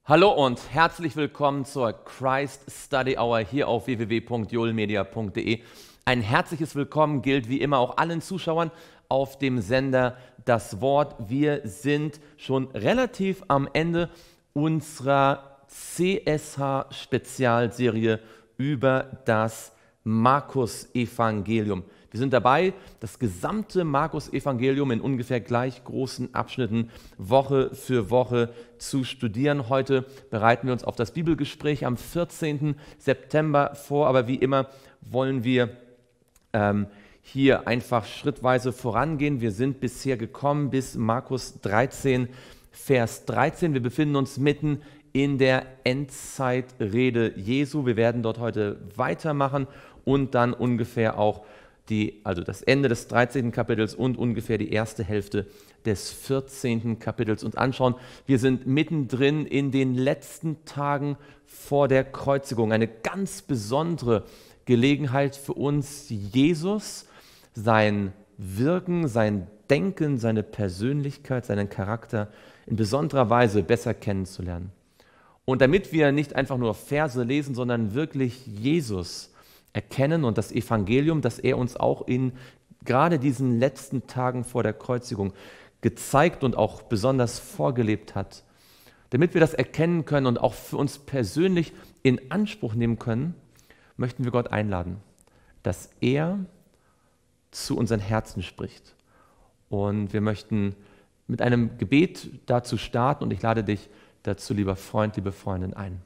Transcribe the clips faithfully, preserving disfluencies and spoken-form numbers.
Hallo und herzlich willkommen zur Christ Study Hour hier auf w w w punkt joelmedia punkt de. Ein herzliches Willkommen gilt wie immer auch allen Zuschauern auf dem Sender Das Wort. Wir sind schon relativ am Ende unserer C S H-Spezialserie über das Markus-Evangelium. Wir sind dabei, das gesamte Markus-Evangelium in ungefähr gleich großen Abschnitten Woche für Woche zu studieren. Heute bereiten wir uns auf das Bibelgespräch am vierzehnten September vor, aber wie immer wollen wir ähm, hier einfach schrittweise vorangehen. Wir sind bisher gekommen bis Markus dreizehn, Vers dreizehn. Wir befinden uns mitten in der Endzeitrede Jesu. Wir werden dort heute weitermachen und dann ungefähr auch Die, also das Ende des dreizehnten Kapitels und ungefähr die erste Hälfte des vierzehnten Kapitels uns anschauen. Wir sind mittendrin in den letzten Tagen vor der Kreuzigung. Eine ganz besondere Gelegenheit für uns, Jesus, sein Wirken, sein Denken, seine Persönlichkeit, seinen Charakter in besonderer Weise besser kennenzulernen. Und damit wir nicht einfach nur Verse lesen, sondern wirklich Jesus erkennen und das Evangelium, das er uns auch in gerade diesen letzten Tagen vor der Kreuzigung gezeigt und auch besonders vorgelebt hat, damit wir das erkennen können und auch für uns persönlich in Anspruch nehmen können, möchten wir Gott einladen, dass er zu unseren Herzen spricht. Und wir möchten mit einem Gebet dazu starten und ich lade dich dazu, lieber Freund, liebe Freundin, ein.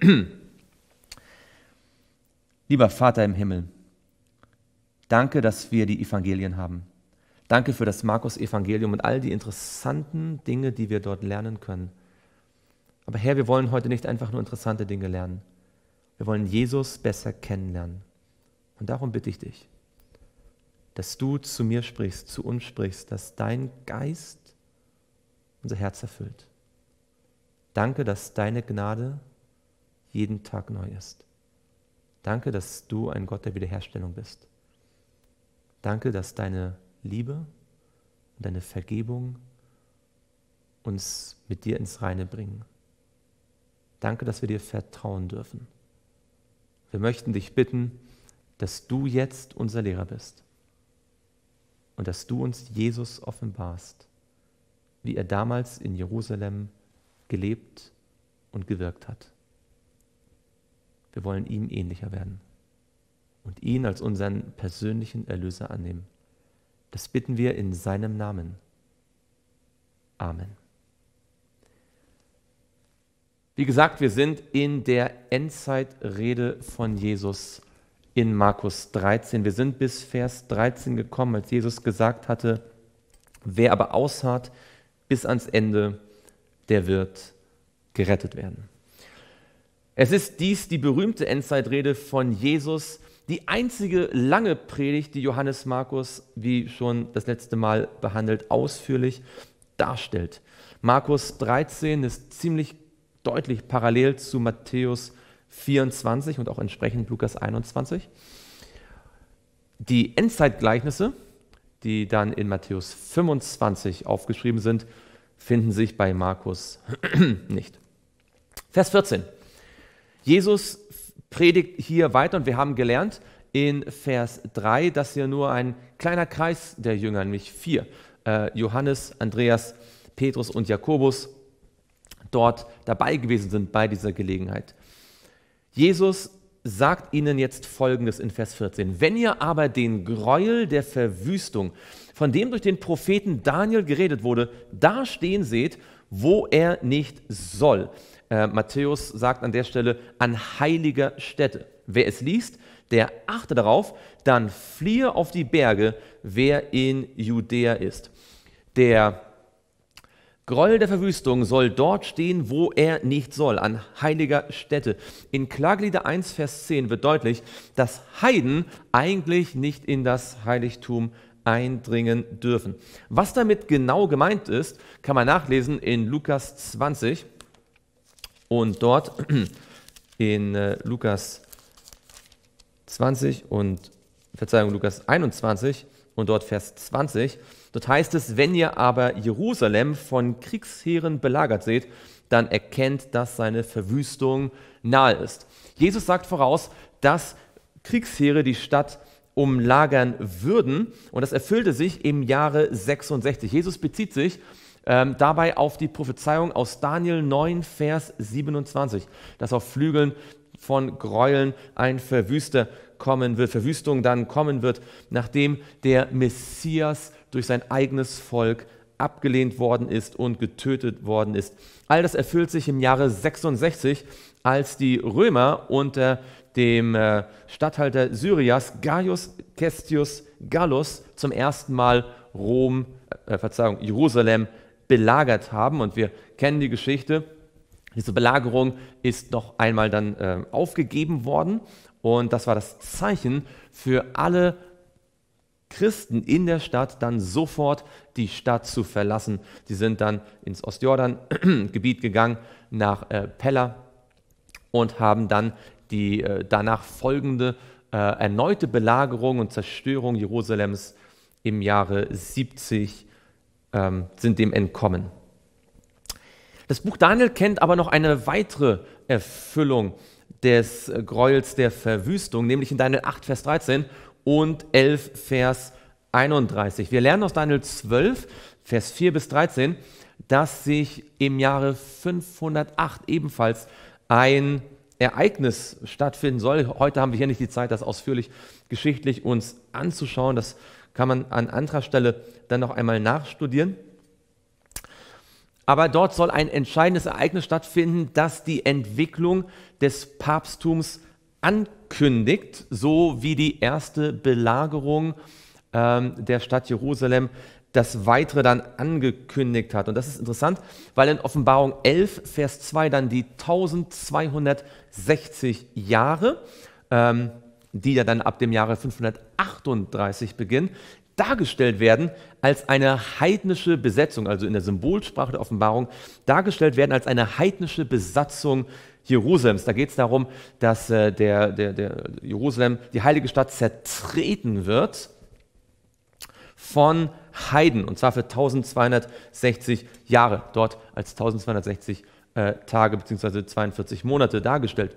Lieber Vater im Himmel, danke, dass wir die Evangelien haben. Danke für das Markus-Evangelium und all die interessanten Dinge, die wir dort lernen können. Aber Herr, wir wollen heute nicht einfach nur interessante Dinge lernen. Wir wollen Jesus besser kennenlernen. Und darum bitte ich dich, dass du zu mir sprichst, zu uns sprichst, dass dein Geist unser Herz erfüllt. Danke, dass deine Gnade jeden Tag neu ist. Danke, dass du ein Gott der Wiederherstellung bist. Danke, dass deine Liebe und deine Vergebung uns mit dir ins Reine bringen. Danke, dass wir dir vertrauen dürfen. Wir möchten dich bitten, dass du jetzt unser Lehrer bist und dass du uns Jesus offenbarst, wie er damals in Jerusalem gelebt und gewirkt hat. Wir wollen ihm ähnlicher werden und ihn als unseren persönlichen Erlöser annehmen. Das bitten wir in seinem Namen. Amen. Wie gesagt, wir sind in der Endzeitrede von Jesus in Markus dreizehn. Wir sind bis Vers dreizehn gekommen, als Jesus gesagt hatte, wer aber ausharrt bis ans Ende, der wird gerettet werden. Es ist dies die berühmte Endzeitrede von Jesus, die einzige lange Predigt, die Johannes Markus, wie schon das letzte Mal behandelt, ausführlich darstellt. Markus dreizehn ist ziemlich deutlich parallel zu Matthäus vierundzwanzig und auch entsprechend Lukas einundzwanzig. Die Endzeitgleichnisse, die dann in Matthäus fünfundzwanzig aufgeschrieben sind, finden sich bei Markus nicht. Vers vierzehn. Jesus predigt hier weiter und wir haben gelernt in Vers drei, dass hier nur ein kleiner Kreis der Jünger, nämlich vier, äh, Johannes, Andreas, Petrus und Jakobus, dort dabei gewesen sind bei dieser Gelegenheit. Jesus sagt ihnen jetzt Folgendes in Vers vierzehn. Wenn ihr aber den Gräuel der Verwüstung, von dem durch den Propheten Daniel geredet wurde, da stehen seht, wo er nicht soll. Äh, Matthäus sagt an der Stelle, an heiliger Stätte. Wer es liest, der achte darauf, dann fliehe auf die Berge, wer in Judäa ist. Der Gräuel der Verwüstung soll dort stehen, wo er nicht soll, an heiliger Stätte. In Klagelieder eins, Vers zehn wird deutlich, dass Heiden eigentlich nicht in das Heiligtum eindringen dürfen. Was damit genau gemeint ist, kann man nachlesen in Lukas zwanzig. Und dort in äh, Lukas zwanzig und, Verzeihung, Lukas einundzwanzig und dort Vers zwanzig, Dort heißt es, wenn ihr aber Jerusalem von Kriegsheeren belagert seht, dann erkennt, dass seine Verwüstung nahe ist. Jesus sagt voraus, dass Kriegsheere die Stadt umlagern würden, und das erfüllte sich im Jahre sechsundsechzig. Jesus bezieht sich ähm, dabei auf die Prophezeiung aus Daniel neun, Vers siebenundzwanzig, dass auf Flügeln von Gräueln ein Verwüster kommen wird, Verwüstung dann kommen wird, nachdem der Messias durch sein eigenes Volk abgelehnt worden ist und getötet worden ist. All das erfüllt sich im Jahre sechsundsechzig, als die Römer unter dem äh, Statthalter Syrias, Gaius Caestius Gallus, zum ersten Mal Rom, äh, Verzeihung, Jerusalem belagert haben. Und wir kennen die Geschichte. Diese Belagerung ist noch einmal dann äh, aufgegeben worden. Und das war das Zeichen für alle Christen in der Stadt, dann sofort die Stadt zu verlassen. Sie sind dann ins Ostjordan-Gebiet gegangen, nach äh, Pella, und haben dann die äh, danach folgende äh, erneute Belagerung und Zerstörung Jerusalems im Jahre siebzig ähm, sind dem entkommen. Das Buch Daniel kennt aber noch eine weitere Erfüllung des Gräuels der Verwüstung, nämlich in Daniel acht, Vers dreizehn und elf, Vers einunddreißig. Wir lernen aus Daniel zwölf, Vers vier bis dreizehn, dass sich im Jahre fünfhundertacht ebenfalls ein Ereignis stattfinden soll. Heute haben wir hier nicht die Zeit, das ausführlich geschichtlich uns anzuschauen. Das kann man an anderer Stelle dann noch einmal nachstudieren. Aber dort soll ein entscheidendes Ereignis stattfinden, das die Entwicklung des Papsttums ankündigt, so wie die erste Belagerung ähm, der Stadt Jerusalem das Weitere dann angekündigt hat. Und das ist interessant, weil in Offenbarung elf, Vers zwei dann die eintausendzweihundertsechzig Jahre, ähm, die ja dann ab dem Jahre fünfhundertachtunddreißig beginnen, dargestellt werden als eine heidnische Besetzung, also in der Symbolsprache der Offenbarung, dargestellt werden als eine heidnische Besatzung Jerusalems. Da geht es darum, dass äh, der, der, der Jerusalem, die heilige Stadt, zertreten wird von Heiden, und zwar für eintausendzweihundertsechzig Jahre, dort als eintausendzweihundertsechzig äh, Tage bzw. zweiundvierzig Monate dargestellt.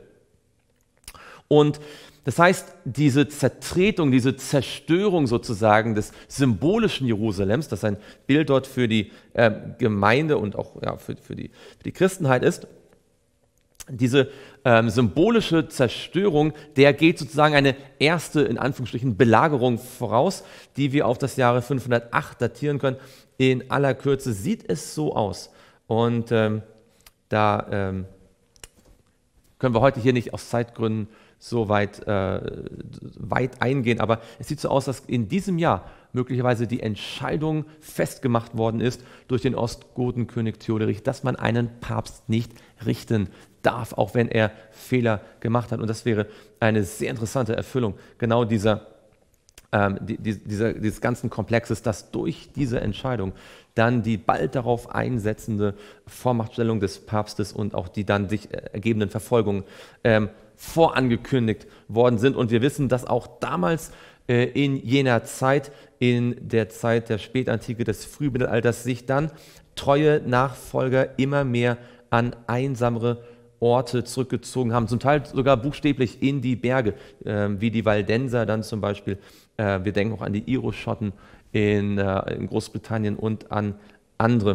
Und das heißt, diese Zertretung, diese Zerstörung sozusagen des symbolischen Jerusalems, das ein Bild dort für die äh, Gemeinde und auch ja, für, für, die, für die Christenheit ist, diese ähm, symbolische Zerstörung, der geht sozusagen eine erste, in Anführungsstrichen, Belagerung voraus, die wir auf das Jahre fünfhundertacht datieren können. In aller Kürze sieht es so aus. Und ähm, da ähm, können wir heute hier nicht aus Zeitgründen so weit, äh, weit eingehen, aber es sieht so aus, dass in diesem Jahr möglicherweise die Entscheidung festgemacht worden ist durch den Ostgotenkönig Theoderich, dass man einen Papst nicht richten darf, auch wenn er Fehler gemacht hat. Und das wäre eine sehr interessante Erfüllung genau dieser, ähm, die, dieser, dieses ganzen Komplexes, dass durch diese Entscheidung dann die bald darauf einsetzende Vormachtstellung des Papstes und auch die dann sich ergebenden Verfolgungen ähm, vorangekündigt worden sind. Und wir wissen, dass auch damals äh, in jener Zeit, in der Zeit der Spätantike, des Frühmittelalters, sich dann treue Nachfolger immer mehr an einsamere Orte zurückgezogen haben, zum Teil sogar buchstäblich in die Berge, äh, wie die Waldenser dann zum Beispiel. Äh, wir denken auch an die Iroschotten in, äh, in Großbritannien und an andere.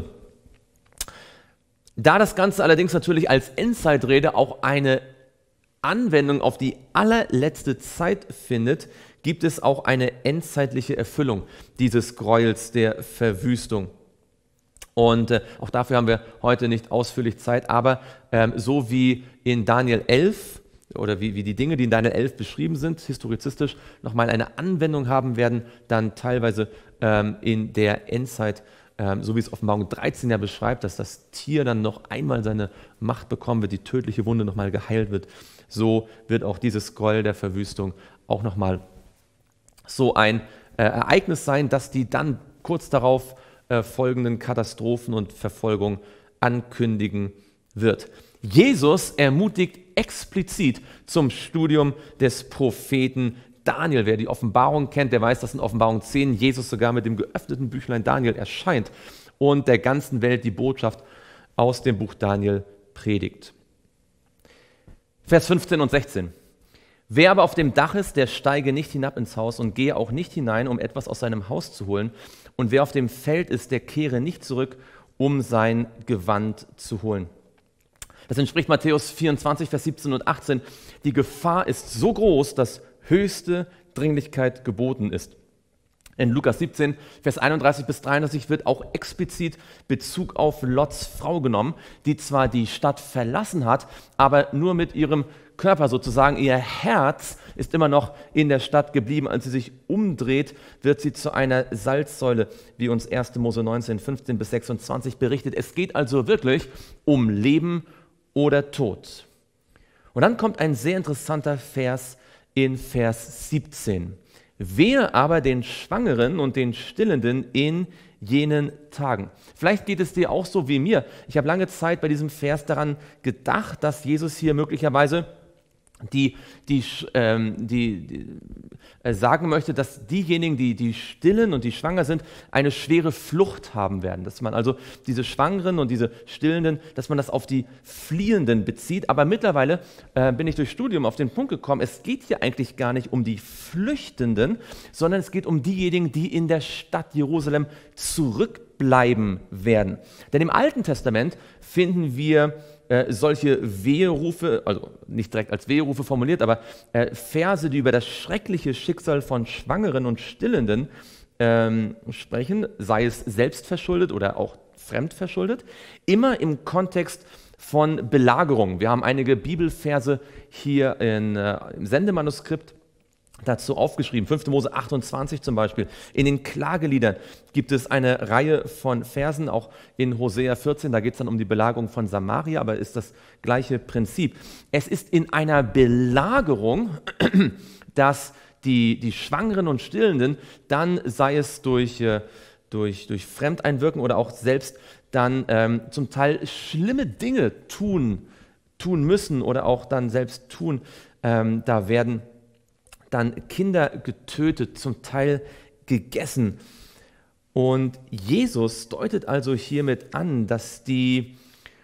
Da das Ganze allerdings natürlich als Endzeitrede auch eine Anwendung auf die allerletzte Zeit findet, gibt es auch eine endzeitliche Erfüllung dieses Gräuels der Verwüstung. Und äh, auch dafür haben wir heute nicht ausführlich Zeit, aber ähm, so wie in Daniel elf oder wie, wie die Dinge, die in Daniel elf beschrieben sind, historizistisch nochmal eine Anwendung haben werden, dann teilweise ähm, in der Endzeit, ähm, so wie es Offenbarung dreizehn ja beschreibt, dass das Tier dann noch einmal seine Macht bekommen wird, die tödliche Wunde nochmal geheilt wird. So wird auch dieses Gräuel der Verwüstung auch nochmal so ein äh, Ereignis sein, dass die dann kurz darauf äh, folgenden Katastrophen und Verfolgung ankündigen wird. Jesus ermutigt explizit zum Studium des Propheten Daniel. Wer die Offenbarung kennt, der weiß, dass in Offenbarung zehn Jesus sogar mit dem geöffneten Büchlein Daniel erscheint und der ganzen Welt die Botschaft aus dem Buch Daniel predigt. Vers fünfzehn und sechzehn. Wer aber auf dem Dach ist, der steige nicht hinab ins Haus und gehe auch nicht hinein, um etwas aus seinem Haus zu holen. Und wer auf dem Feld ist, der kehre nicht zurück, um sein Gewand zu holen. Das entspricht Matthäus vierundzwanzig, Vers siebzehn und achtzehn. Die Gefahr ist so groß, dass höchste Dringlichkeit geboten ist. In Lukas siebzehn, Vers einunddreißig bis dreiunddreißig wird auch explizit Bezug auf Lots Frau genommen, die zwar die Stadt verlassen hat, aber nur mit ihrem Körper sozusagen. Ihr Herz ist immer noch in der Stadt geblieben. Als sie sich umdreht, wird sie zu einer Salzsäule, wie uns erste Mose neunzehn, fünfzehn bis sechsundzwanzig berichtet. Es geht also wirklich um Leben oder Tod. Und dann kommt ein sehr interessanter Vers in Vers siebzehn. Wehe aber den Schwangeren und den Stillenden in jenen Tagen. Vielleicht geht es dir auch so wie mir. Ich habe lange Zeit bei diesem Vers daran gedacht, dass Jesus hier möglicherweise die, die, ähm, die, die äh, sagen möchte, dass diejenigen, die, die stillen und die schwanger sind, eine schwere Flucht haben werden. Dass man also diese Schwangeren und diese Stillenden, dass man das auf die Fliehenden bezieht. Aber mittlerweile äh, bin ich durch Studium auf den Punkt gekommen, es geht hier eigentlich gar nicht um die Flüchtenden, sondern es geht um diejenigen, die in der Stadt Jerusalem zurückbleiben werden. Denn im Alten Testament finden wir Äh, solche Weherufe, also nicht direkt als Weherufe formuliert, aber äh, Verse, die über das schreckliche Schicksal von Schwangeren und Stillenden ähm, sprechen, sei es selbstverschuldet oder auch fremdverschuldet, immer im Kontext von Belagerung. Wir haben einige Bibelverse hier in, äh, im Sendemanuskript dazu aufgeschrieben, fünfte Mose achtundzwanzig zum Beispiel. In den Klageliedern gibt es eine Reihe von Versen, auch in Hosea vierzehn, da geht es dann um die Belagerung von Samaria, aber ist das gleiche Prinzip. Es ist in einer Belagerung, dass die, die Schwangeren und Stillenden dann, sei es durch, durch, durch Fremdeinwirken oder auch selbst, dann ähm, zum Teil schlimme Dinge tun, tun müssen oder auch dann selbst tun. Ähm, da werden dann Kinder getötet, zum Teil gegessen. Und Jesus deutet also hiermit an, dass die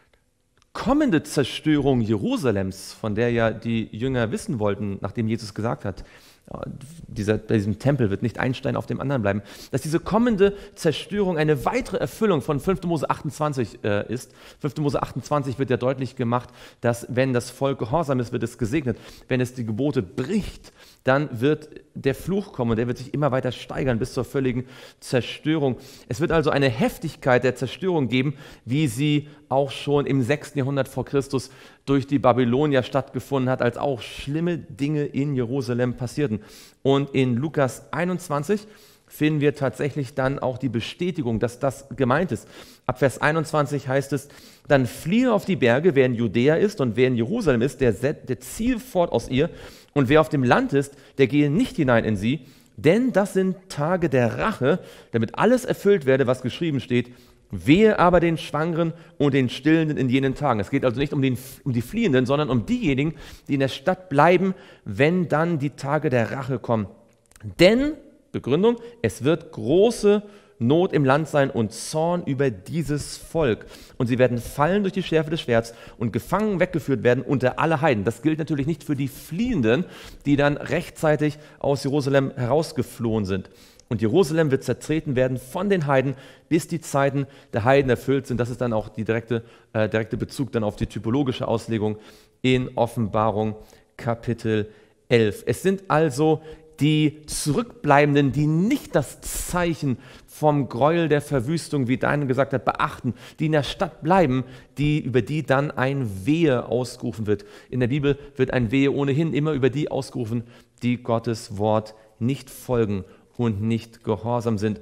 kommende Zerstörung Jerusalems, von der ja die Jünger wissen wollten, nachdem Jesus gesagt hat, dieser, bei diesem Tempel wird nicht ein Stein auf dem anderen bleiben, dass diese kommende Zerstörung eine weitere Erfüllung von fünfte Mose achtundzwanzig äh, ist. fünfte Mose achtundzwanzig wird ja deutlich gemacht, dass wenn das Volk gehorsam ist, wird es gesegnet. Wenn es die Gebote bricht, dann wird der Fluch kommen und der wird sich immer weiter steigern bis zur völligen Zerstörung. Es wird also eine Heftigkeit der Zerstörung geben, wie sie auch schon im sechsten Jahrhundert vor Christus durch die Babylonier stattgefunden hat, als auch schlimme Dinge in Jerusalem passierten. Und in Lukas einundzwanzig finden wir tatsächlich dann auch die Bestätigung, dass das gemeint ist. Ab Vers einundzwanzig heißt es, dann fliehe auf die Berge, wer in Judäa ist und wer in Jerusalem ist, der, der ziehe fort aus ihr. Und wer auf dem Land ist, der gehe nicht hinein in sie, denn das sind Tage der Rache, damit alles erfüllt werde, was geschrieben steht. Wehe aber den Schwangeren und den Stillenden in jenen Tagen. Es geht also nicht um, den, um die Fliehenden, sondern um diejenigen, die in der Stadt bleiben, wenn dann die Tage der Rache kommen. Denn, Begründung, es wird große Not im Land sein und Zorn über dieses Volk. Und sie werden fallen durch die Schärfe des Schwerts und gefangen weggeführt werden unter alle Heiden. Das gilt natürlich nicht für die Fliehenden, die dann rechtzeitig aus Jerusalem herausgeflohen sind. Und Jerusalem wird zertreten werden von den Heiden, bis die Zeiten der Heiden erfüllt sind. Das ist dann auch der direkte, äh, direkte Bezug dann auf die typologische Auslegung in Offenbarung Kapitel elf. Es sind also die Zurückbleibenden, die nicht das Zeichen vom Gräuel der Verwüstung, wie Daniel gesagt hat, beachten, die in der Stadt bleiben, die, über die dann ein Wehe ausgerufen wird. In der Bibel wird ein Wehe ohnehin immer über die ausgerufen, die Gottes Wort nicht folgen und nicht gehorsam sind.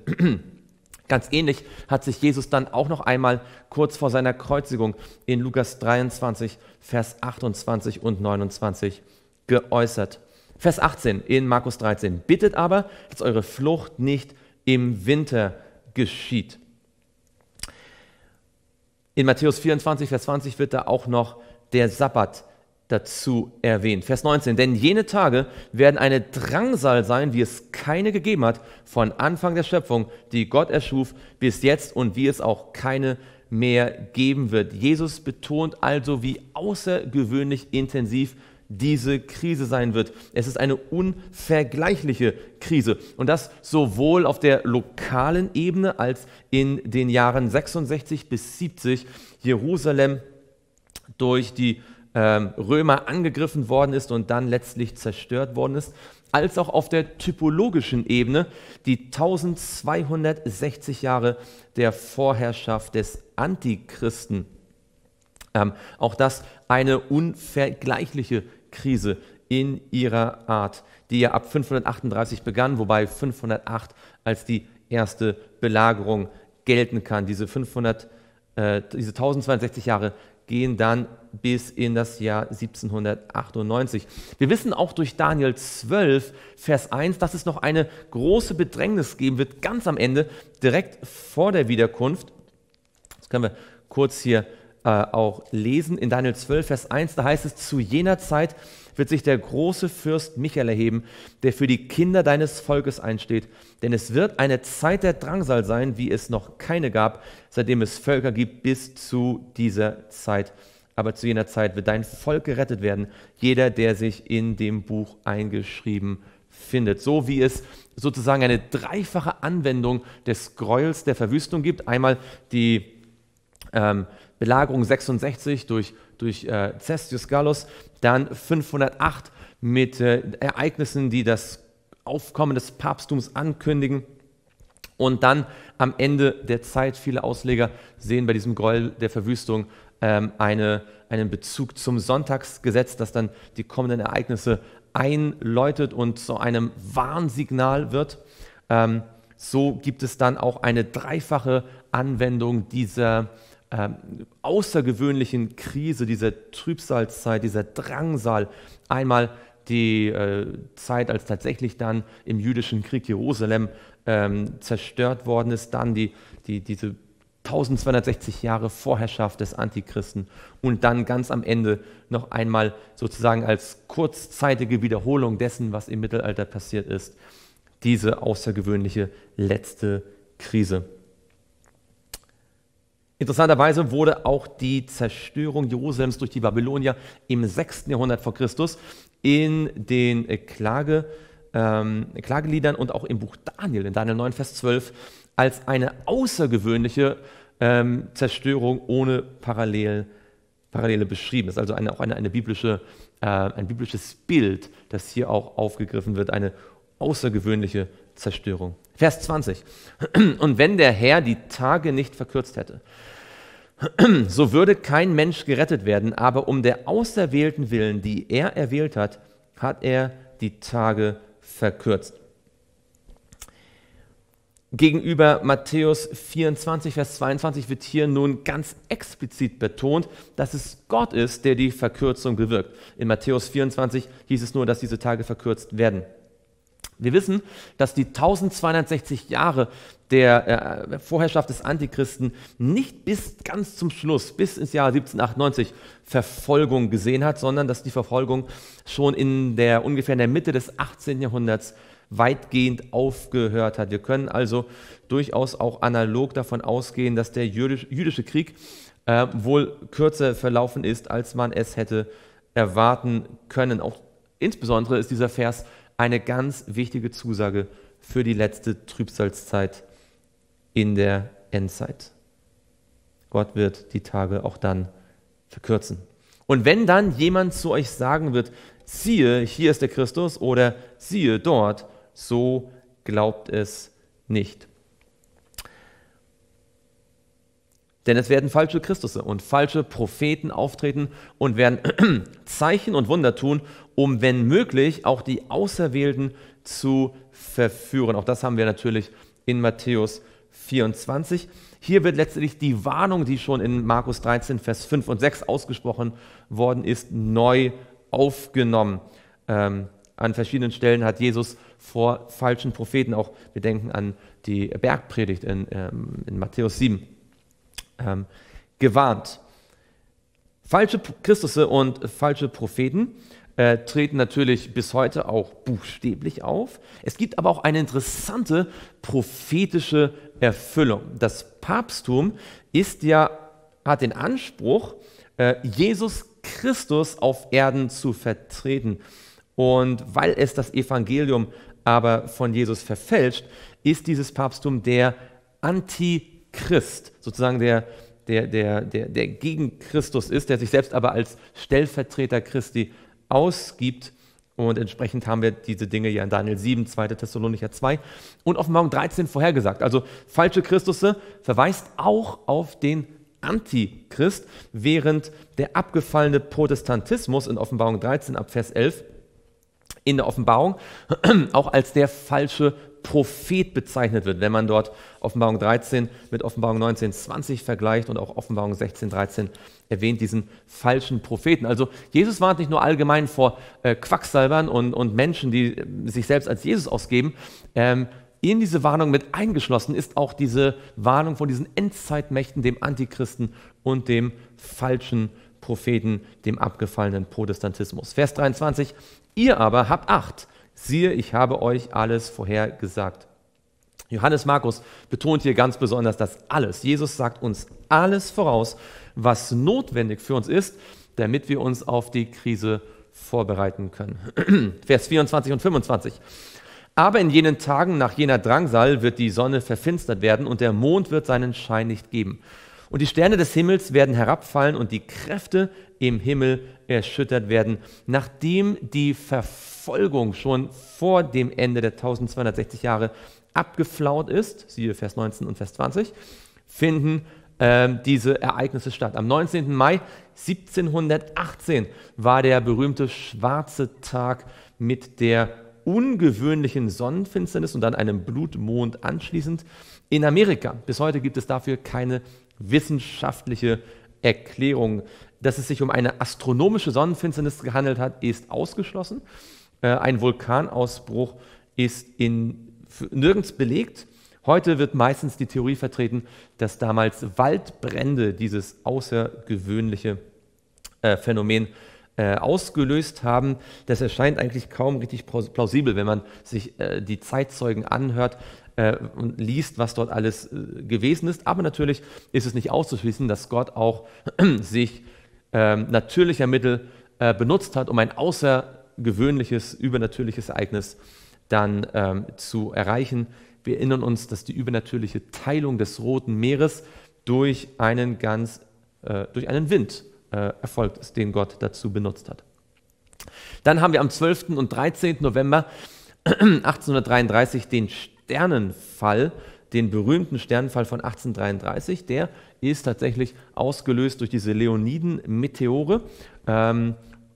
Ganz ähnlich hat sich Jesus dann auch noch einmal kurz vor seiner Kreuzigung in Lukas dreiundzwanzig, Vers achtundzwanzig und neunundzwanzig geäußert. Vers achtzehn in Markus dreizehn. Bittet aber, dass eure Flucht nicht im Winter geschieht. In Matthäus vierundzwanzig, Vers zwanzig wird da auch noch der Sabbat dazu erwähnt. Vers neunzehn, denn jene Tage werden eine Drangsal sein, wie es keine gegeben hat, von Anfang der Schöpfung, die Gott erschuf, bis jetzt und wie es auch keine mehr geben wird. Jesus betont also, wie außergewöhnlich intensiv diese Krise sein wird. Es ist eine unvergleichliche Krise und das sowohl auf der lokalen Ebene als in den Jahren sechsundsechzig bis siebzig Jerusalem durch die ähm, Römer angegriffen worden ist und dann letztlich zerstört worden ist, als auch auf der typologischen Ebene die eintausendzweihundertsechzig Jahre der Vorherrschaft des Antichristen. Ähm, auch das eine unvergleichliche Krise in ihrer Art, die ja ab fünfhundertachtunddreißig begann, wobei fünfhundertacht als die erste Belagerung gelten kann. Diese, fünfhundert, äh, diese eintausendzweihundertsechzig Jahre gehen dann bis in das Jahr siebzehnhundertachtundneunzig. Wir wissen auch durch Daniel zwölf, Vers eins, dass es noch eine große Bedrängnis geben wird, ganz am Ende, direkt vor der Wiederkunft. Das können wir kurz hier äh, auch lesen. In Daniel zwölf, Vers eins, da heißt es, zu jener Zeit wird sich der große Fürst Michael erheben, der für die Kinder deines Volkes einsteht. Denn es wird eine Zeit der Drangsal sein, wie es noch keine gab, seitdem es Völker gibt, bis zu dieser Zeit. Aber zu jener Zeit wird dein Volk gerettet werden, jeder, der sich in dem Buch eingeschrieben findet. So wie es sozusagen eine dreifache Anwendung des Gräuels der Verwüstung gibt. Einmal die ähm, Belagerung sechsundsechzig durch, durch äh, Cestius Gallus, dann fünfhundertacht mit äh, Ereignissen, die das Aufkommen des Papsttums ankündigen. Und dann am Ende der Zeit, viele Ausleger sehen bei diesem Gräuel der Verwüstung ähm, eine, einen Bezug zum Sonntagsgesetz, das dann die kommenden Ereignisse einläutet und zu einem Warnsignal wird. Ähm, so gibt es dann auch eine dreifache Anwendung dieser ähm, außergewöhnlichen Krise, dieser Trübsalzeit, dieser Drangsal. Einmal die äh, Zeit, als tatsächlich dann im jüdischen Krieg Jerusalem ähm, zerstört worden ist, dann die, die, diese eintausendzweihundertsechzig Jahre Vorherrschaft des Antichristen und dann ganz am Ende noch einmal sozusagen als kurzzeitige Wiederholung dessen, was im Mittelalter passiert ist, diese außergewöhnliche letzte Krise. Interessanterweise wurde auch die Zerstörung Jerusalems durch die Babylonier im sechsten Jahrhundert vor Christus in den Klage, ähm, Klageliedern und auch im Buch Daniel, in Daniel neun, Vers zwölf, als eine außergewöhnliche ähm, Zerstörung ohne Parallel, Parallele beschrieben. Das ist also eine, auch eine, eine biblische, äh, ein biblisches Bild, das hier auch aufgegriffen wird, eine außergewöhnliche Zerstörung. Vers zwanzig. Und wenn der Herr die Tage nicht verkürzt hätte, so würde kein Mensch gerettet werden, aber um der Auserwählten willen, die er erwählt hat, hat er die Tage verkürzt. Gegenüber Matthäus vierundzwanzig, Vers zweiundzwanzig wird hier nun ganz explizit betont, dass es Gott ist, der die Verkürzung bewirkt. In Matthäus vierundzwanzig hieß es nur, dass diese Tage verkürzt werden. Wir wissen, dass die eintausendzweihundertsechzig Jahre der äh, Vorherrschaft des Antichristen nicht bis ganz zum Schluss, bis ins Jahr siebzehnhundertachtundneunzig Verfolgung gesehen hat, sondern dass die Verfolgung schon in der, ungefähr in der Mitte des achtzehnten Jahrhunderts weitgehend aufgehört hat. Wir können also durchaus auch analog davon ausgehen, dass der jüdisch, jüdische Krieg äh, wohl kürzer verlaufen ist, als man es hätte erwarten können. Auch insbesondere ist dieser Vers eine ganz wichtige Zusage für die letzte Trübsalzeit in der Endzeit. Gott wird die Tage auch dann verkürzen. Und wenn dann jemand zu euch sagen wird, siehe, hier ist der Christus oder siehe dort, so glaubt es nicht. Denn es werden falsche Christusse und falsche Propheten auftreten und werden Zeichen und Wunder tun, um, wenn möglich, auch die Auserwählten zu verführen. Auch das haben wir natürlich in Matthäus vierundzwanzig. Hier wird letztlich die Warnung, die schon in Markus dreizehn, Vers fünf und sechs ausgesprochen worden ist, neu aufgenommen. Ähm, an verschiedenen Stellen hat Jesus vor falschen Propheten, auch wir denken an die Bergpredigt in, ähm, in Matthäus sieben, ähm, gewarnt. Falsche Christusse und falsche Propheten äh, treten natürlich bis heute auch buchstäblich auf. Es gibt aber auch eine interessante prophetische Erfüllung. Das Papsttum ist ja, hat den Anspruch, äh, Jesus Christus auf Erden zu vertreten. Und weil es das Evangelium aber von Jesus verfälscht, ist dieses Papsttum der Antichrist, sozusagen der, der, der, der, der gegen Christus ist, der sich selbst aber als Stellvertreter Christi ausgibt. Und entsprechend haben wir diese Dinge ja in Daniel sieben, zweiter Thessalonicher zwei und Offenbarung dreizehn vorhergesagt. Also falsche Christusse verweist auch auf den Antichrist, während der abgefallene Protestantismus in Offenbarung dreizehn ab Vers elf in der Offenbarung auch als der falsche Prophet bezeichnet wird, wenn man dort Offenbarung dreizehn mit Offenbarung neunzehn, zwanzig vergleicht und auch Offenbarung sechzehn, dreizehn erwähnt diesen falschen Propheten. Also Jesus warnt nicht nur allgemein vor äh, Quacksalbern und, und Menschen, die äh, sich selbst als Jesus ausgeben. Ähm, in diese Warnung mit eingeschlossen ist auch diese Warnung von diesen Endzeitmächten, dem Antichristen und dem falschen Propheten, dem abgefallenen Protestantismus. Vers dreiundzwanzig: Ihr aber habt Acht, siehe, ich habe euch alles vorhergesagt. Johannes Markus betont hier ganz besonders das alles. Jesus sagt uns alles voraus, was notwendig für uns ist, damit wir uns auf die Krise vorbereiten können. Vers vierundzwanzig und fünfundzwanzig. Aber in jenen Tagen nach jener Drangsal wird die Sonne verfinstert werden und der Mond wird seinen Schein nicht geben. Und die Sterne des Himmels werden herabfallen und die Kräfte im Himmel erschüttert werden. Nachdem die Verfolgung schon vor dem Ende der eintausendzweihundertsechzig Jahre abgeflaut ist, siehe Vers neunzehn und Vers zwanzig, finden äh, diese Ereignisse statt. Am neunzehnten Mai siebzehnhundertachtzehn war der berühmte schwarze Tag mit der ungewöhnlichen Sonnenfinsternis und dann einem Blutmond anschließend in Amerika. Bis heute gibt es dafür keine wissenschaftliche Erklärung. Dass es sich um eine astronomische Sonnenfinsternis gehandelt hat, ist ausgeschlossen. Äh, ein Vulkanausbruch ist in, nirgends belegt. Heute wird meistens die Theorie vertreten, dass damals Waldbrände dieses außergewöhnliche äh, Phänomen äh, ausgelöst haben. Das erscheint eigentlich kaum richtig plausibel, wenn man sich äh, die Zeitzeugen anhört äh, und liest, was dort alles äh, gewesen ist. Aber natürlich ist es nicht auszuschließen, dass Gott auch sich ähm, natürlicher Mittel äh, benutzt hat, um ein außergewöhnliches, übernatürliches Ereignis dann ähm, zu erreichen. Wir erinnern uns, dass die übernatürliche Teilung des Roten Meeres durch einen, ganz, äh, durch einen Wind äh, erfolgt ist, den Gott dazu benutzt hat. Dann haben wir am zwölften und dreizehnten November achtzehnhundertdreiunddreißig den Sternenfall, den berühmten Sternenfall von achtzehnhundertdreiunddreißig. Der ist tatsächlich ausgelöst durch diese Leoniden-Meteore. Ähm,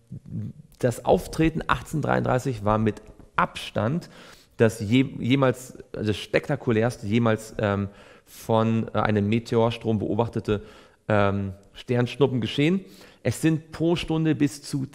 das Auftreten achtzehnhundertdreiunddreißig war mit Abstand das je, jemals, also das spektakulärste jemals ähm, von äh, einem Meteorstrom beobachtete ähm, Sternschnuppen geschehen. Es sind pro Stunde bis zu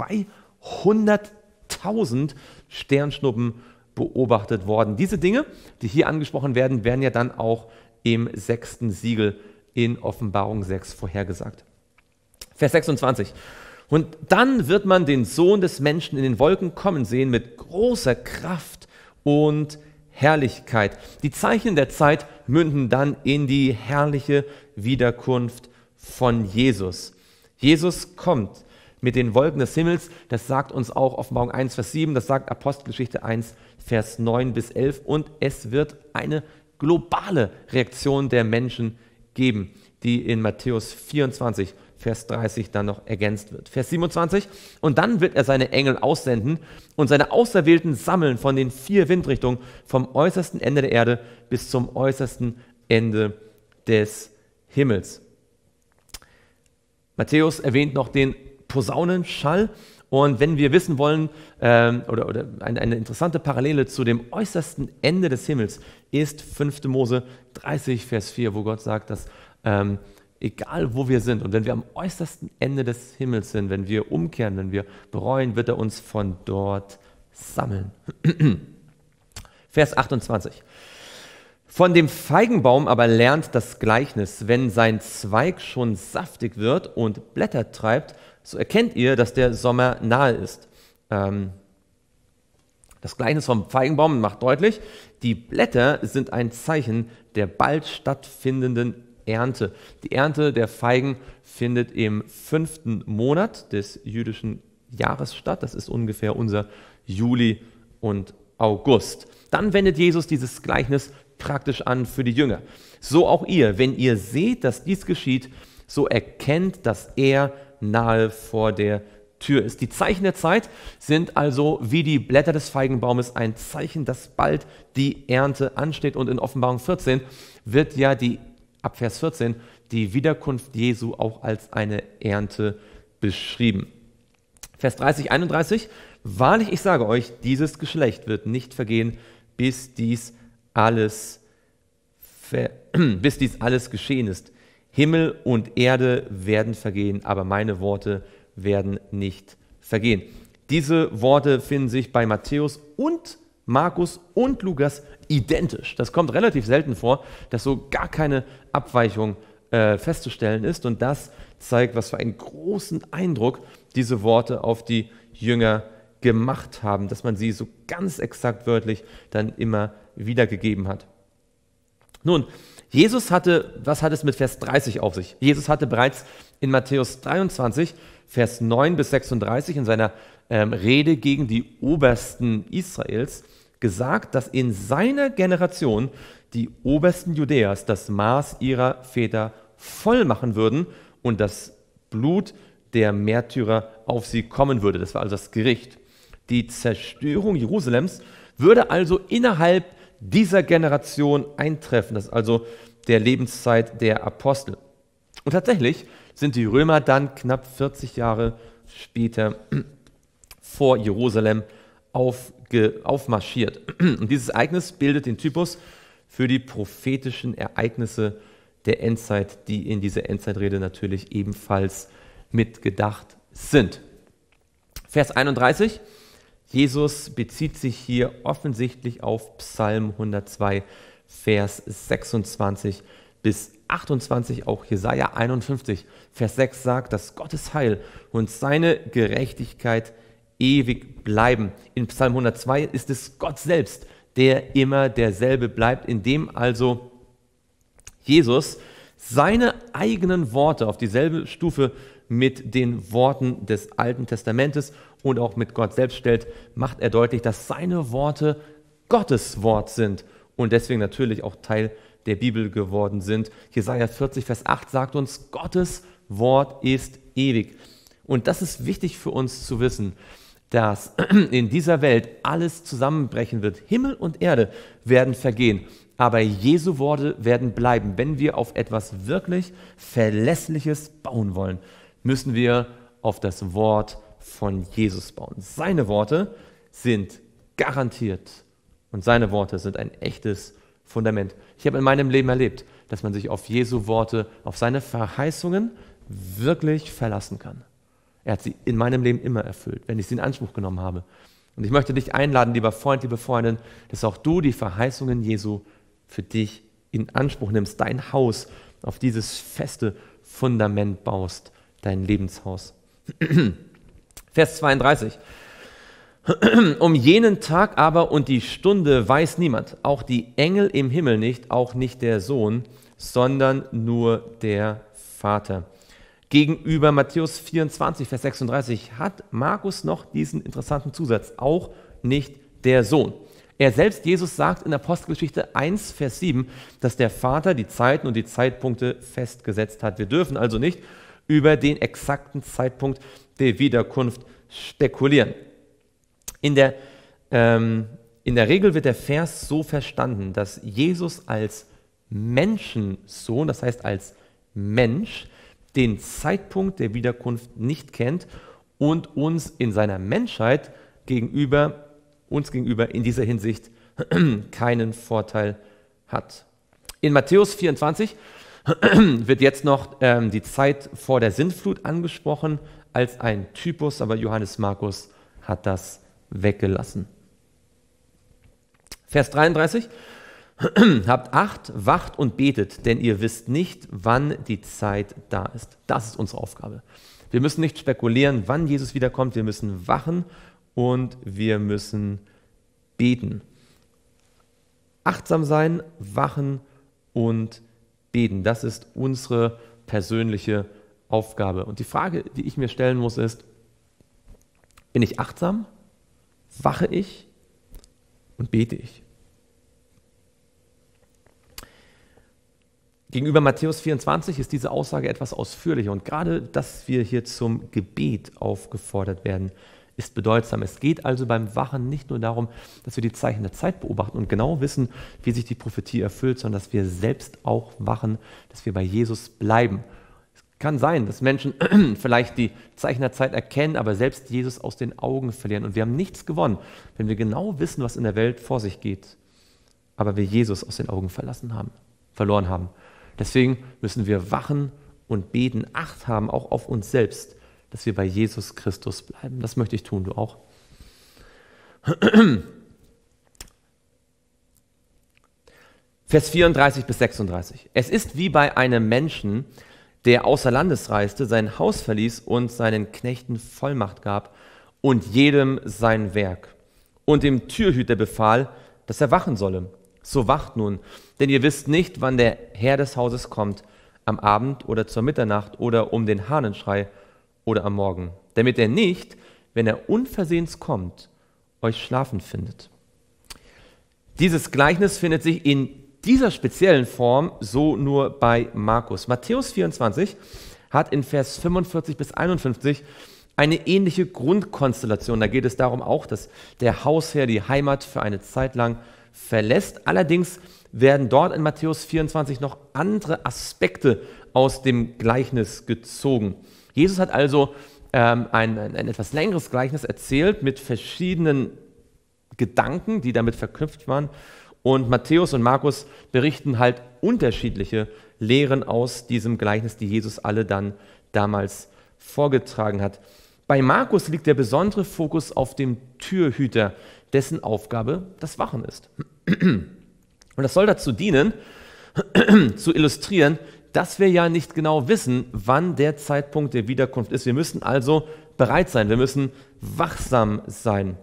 zweihunderttausend Sternschnuppen beobachtet worden. Diese Dinge, die hier angesprochen werden, werden ja dann auch im sechsten Siegel in Offenbarung sechs vorhergesagt. Vers sechsundzwanzig. Und dann wird man den Sohn des Menschen in den Wolken kommen sehen mit großer Kraft und Herrlichkeit. Die Zeichen der Zeit münden dann in die herrliche Wiederkunft von Jesus. Jesus kommt mit den Wolken des Himmels, das sagt uns auch Offenbarung eins, Vers sieben, das sagt Apostelgeschichte eins, Vers neun bis elf, und es wird eine globale Reaktion der Menschen geben, die in Matthäus vierundzwanzig, Vers dreißig dann noch ergänzt wird. Vers siebenundzwanzig, und dann wird er seine Engel aussenden und seine Auserwählten sammeln von den vier Windrichtungen, vom äußersten Ende der Erde bis zum äußersten Ende des Himmels. Matthäus erwähnt noch den Posaunenschall, und wenn wir wissen wollen, ähm, oder, oder eine, eine interessante Parallele zu dem äußersten Ende des Himmels ist fünfte Mose dreißig, Vers vier, wo Gott sagt, dass ähm, egal wo wir sind und wenn wir am äußersten Ende des Himmels sind, wenn wir umkehren, wenn wir bereuen, wird er uns von dort sammeln. Vers achtundzwanzig. Von dem Feigenbaum aber lernt das Gleichnis: Wenn sein Zweig schon saftig wird und Blätter treibt, so erkennt ihr, dass der Sommer nahe ist. Ähm, das Gleichnis vom Feigenbaum macht deutlich, die Blätter sind ein Zeichen der bald stattfindenden Ernte. Die Ernte der Feigen findet im fünften Monat des jüdischen Jahres statt. Das ist ungefähr unser Juli und August. Dann wendet Jesus dieses Gleichnis praktisch an für die Jünger. So auch ihr, wenn ihr seht, dass dies geschieht, so erkennt, dass er nahe vor der Tür ist. Die Zeichen der Zeit sind also wie die Blätter des Feigenbaumes ein Zeichen, dass bald die Ernte ansteht. Und in Offenbarung vierzehn wird ja die, ab Vers vierzehn, die Wiederkunft Jesu auch als eine Ernte beschrieben. Vers dreißig, einunddreißig: Wahrlich, ich sage euch, dieses Geschlecht wird nicht vergehen, bis dies alles, ver bis dies alles geschehen ist. Himmel und Erde werden vergehen, aber meine Worte werden nicht vergehen. Diese Worte finden sich bei Matthäus und Markus und Lukas identisch. Das kommt relativ selten vor, dass so gar keine Abweichung äh, festzustellen ist. Und das zeigt, was für einen großen Eindruck diese Worte auf die Jünger gemacht haben, dass man sie so ganz exakt wörtlich dann immer wiedergegeben hat. Nun, Jesus hatte, was hat es mit Vers dreißig auf sich? Jesus hatte bereits in Matthäus dreiundzwanzig, Vers neun bis sechsunddreißig in seiner ähm, Rede gegen die Obersten Israels gesagt, dass in seiner Generation die Obersten Judäas das Maß ihrer Väter voll machen würden und das Blut der Märtyrer auf sie kommen würde. Das war also das Gericht. Die Zerstörung Jerusalems würde also innerhalb dieser Generation eintreffen. Das ist also der Lebenszeit der Apostel. Und tatsächlich sind die Römer dann knapp vierzig Jahre später vor Jerusalem aufge, aufmarschiert. Und dieses Ereignis bildet den Typus für die prophetischen Ereignisse der Endzeit, die in dieser Endzeitrede natürlich ebenfalls mitgedacht sind. Vers einunddreißig: Jesus bezieht sich hier offensichtlich auf Psalm hundertzwei, Vers sechsundzwanzig bis achtundzwanzig, auch Jesaja einundfünfzig, Vers sechs sagt, dass Gottes Heil und seine Gerechtigkeit ewig bleiben. In Psalm hundertzwei ist es Gott selbst, der immer derselbe bleibt, indem also Jesus seine eigenen Worte auf dieselbe Stufe mit den Worten des Alten Testamentes und auch mit Gott selbst stellt, macht er deutlich, dass seine Worte Gottes Wort sind und deswegen natürlich auch Teil der Bibel geworden sind. Jesaja vierzig, Vers acht sagt uns, Gottes Wort ist ewig. Und das ist wichtig für uns zu wissen, dass in dieser Welt alles zusammenbrechen wird. Himmel und Erde werden vergehen, aber Jesu Worte werden bleiben. Wenn wir auf etwas wirklich Verlässliches bauen wollen, müssen wir auf das Wort von Jesus bauen. Seine Worte sind garantiert und seine Worte sind ein echtes Fundament. Ich habe in meinem Leben erlebt, dass man sich auf Jesu Worte, auf seine Verheißungen wirklich verlassen kann. Er hat sie in meinem Leben immer erfüllt, wenn ich sie in Anspruch genommen habe. Und ich möchte dich einladen, lieber Freund, liebe Freundin, dass auch du die Verheißungen Jesu für dich in Anspruch nimmst, dein Haus auf dieses feste Fundament baust, dein Lebenshaus. Vers zweiunddreißig. Um jenen Tag aber und die Stunde weiß niemand, auch die Engel im Himmel nicht, auch nicht der Sohn, sondern nur der Vater. Gegenüber Matthäus vierundzwanzig, Vers sechsunddreißig hat Markus noch diesen interessanten Zusatz, auch nicht der Sohn. Er selbst, Jesus, sagt in Apostelgeschichte eins, Vers sieben, dass der Vater die Zeiten und die Zeitpunkte festgesetzt hat. Wir dürfen also nicht über den exakten Zeitpunkt der Wiederkunft spekulieren. In der, ähm, in der Regel wird der Vers so verstanden, dass Jesus als Menschensohn, das heißt als Mensch, den Zeitpunkt der Wiederkunft nicht kennt und uns in seiner Menschheit gegenüber, uns gegenüber in dieser Hinsicht keinen Vorteil hat. In Matthäus vierundzwanzig wird jetzt noch ähm, die Zeit vor der Sintflut angesprochen als ein Typus, aber Johannes Markus hat das weggelassen. Vers dreiunddreißig. Habt Acht, wacht und betet, denn ihr wisst nicht, wann die Zeit da ist. Das ist unsere Aufgabe. Wir müssen nicht spekulieren, wann Jesus wiederkommt. Wir müssen wachen und wir müssen beten. Achtsam sein, wachen und beten. Das ist unsere persönliche Aufgabe. Und die Frage, die ich mir stellen muss, ist, bin ich achtsam? Wache ich und bete ich? Gegenüber Matthäus vierundzwanzig ist diese Aussage etwas ausführlicher und gerade, dass wir hier zum Gebet aufgefordert werden, ist bedeutsam. Es geht also beim Wachen nicht nur darum, dass wir die Zeichen der Zeit beobachten und genau wissen, wie sich die Prophetie erfüllt, sondern dass wir selbst auch wachen, dass wir bei Jesus bleiben. Es kann sein, dass Menschen vielleicht die Zeichen der Zeit erkennen, aber selbst Jesus aus den Augen verlieren. Und wir haben nichts gewonnen, wenn wir genau wissen, was in der Welt vor sich geht, aber wir Jesus aus den Augen verlassen haben, verloren haben. Deswegen müssen wir wachen und beten, Acht haben, auch auf uns selbst, dass wir bei Jesus Christus bleiben. Das möchte ich tun, du auch. Vers vierunddreißig bis sechsunddreißig. Es ist wie bei einem Menschen, der außer Landes reiste, sein Haus verließ und seinen Knechten Vollmacht gab und jedem sein Werk. Und dem Türhüter befahl, dass er wachen solle. So wacht nun, denn ihr wisst nicht, wann der Herr des Hauses kommt, am Abend oder zur Mitternacht oder um den Hahnenschrei oder am Morgen, damit er nicht, wenn er unversehens kommt, euch schlafen findet. Dieses Gleichnis findet sich in dieser speziellen Form so nur bei Markus. Matthäus vierundzwanzig hat in Vers fünfundvierzig bis einundfünfzig eine ähnliche Grundkonstellation. Da geht es darum auch, dass der Hausherr die Heimat für eine Zeit lang verlässt. Allerdings werden dort in Matthäus vierundzwanzig noch andere Aspekte aus dem Gleichnis gezogen. Jesus hat also ähm, ein, ein, ein etwas längeres Gleichnis erzählt mit verschiedenen Gedanken, die damit verknüpft waren. Und Matthäus und Markus berichten halt unterschiedliche Lehren aus diesem Gleichnis, die Jesus alle dann damals vorgetragen hat. Bei Markus liegt der besondere Fokus auf dem Türhüter, dessen Aufgabe das Wachen ist. Und das soll dazu dienen, zu illustrieren, dass wir ja nicht genau wissen, wann der Zeitpunkt der Wiederkunft ist. Wir müssen also bereit sein, wir müssen wachsam sein.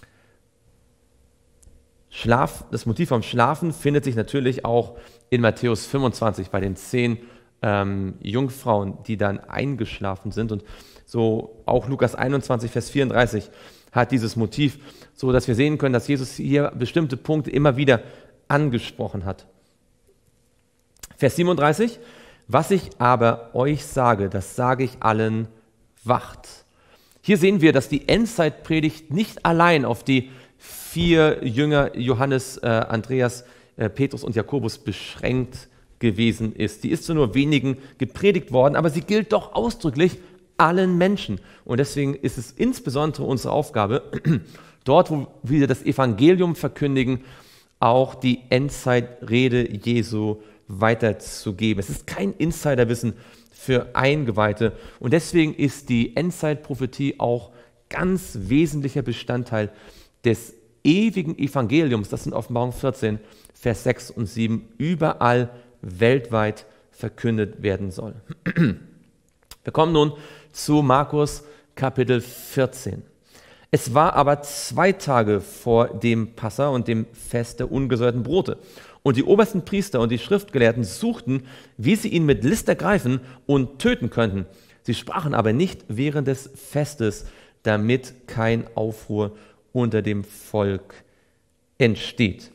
Schlaf, das Motiv vom Schlafen findet sich natürlich auch in Matthäus fünfundzwanzig bei den zehn ähm, Jungfrauen, die dann eingeschlafen sind. Und so auch Lukas einundzwanzig, Vers vierunddreißig hat dieses Motiv, so dass wir sehen können, dass Jesus hier bestimmte Punkte immer wieder angesprochen hat. Vers siebenunddreißig, was ich aber euch sage, das sage ich allen, wacht. Hier sehen wir, dass die Endzeitpredigt nicht allein auf die vier Jünger, Johannes, äh, Andreas, äh, Petrus und Jakobus, beschränkt gewesen ist. Die ist zu nur wenigen gepredigt worden, aber sie gilt doch ausdrücklich allen Menschen. Und deswegen ist es insbesondere unsere Aufgabe, dort, wo wir das Evangelium verkündigen, auch die Endzeitrede Jesu weiterzugeben. Es ist kein Insiderwissen für Eingeweihte. Und deswegen ist die Endzeitprophetie auch ganz wesentlicher Bestandteil des ewigen Evangeliums, das in Offenbarung vierzehn, Vers sechs und sieben, überall weltweit verkündet werden soll. Wir kommen nun zu Markus Kapitel vierzehn. Es war aber zwei Tage vor dem Passa und dem Fest der ungesäuerten Brote. Und die obersten Priester und die Schriftgelehrten suchten, wie sie ihn mit List ergreifen und töten könnten. Sie sprachen aber nicht während des Festes, damit kein Aufruhr unter dem Volk entsteht.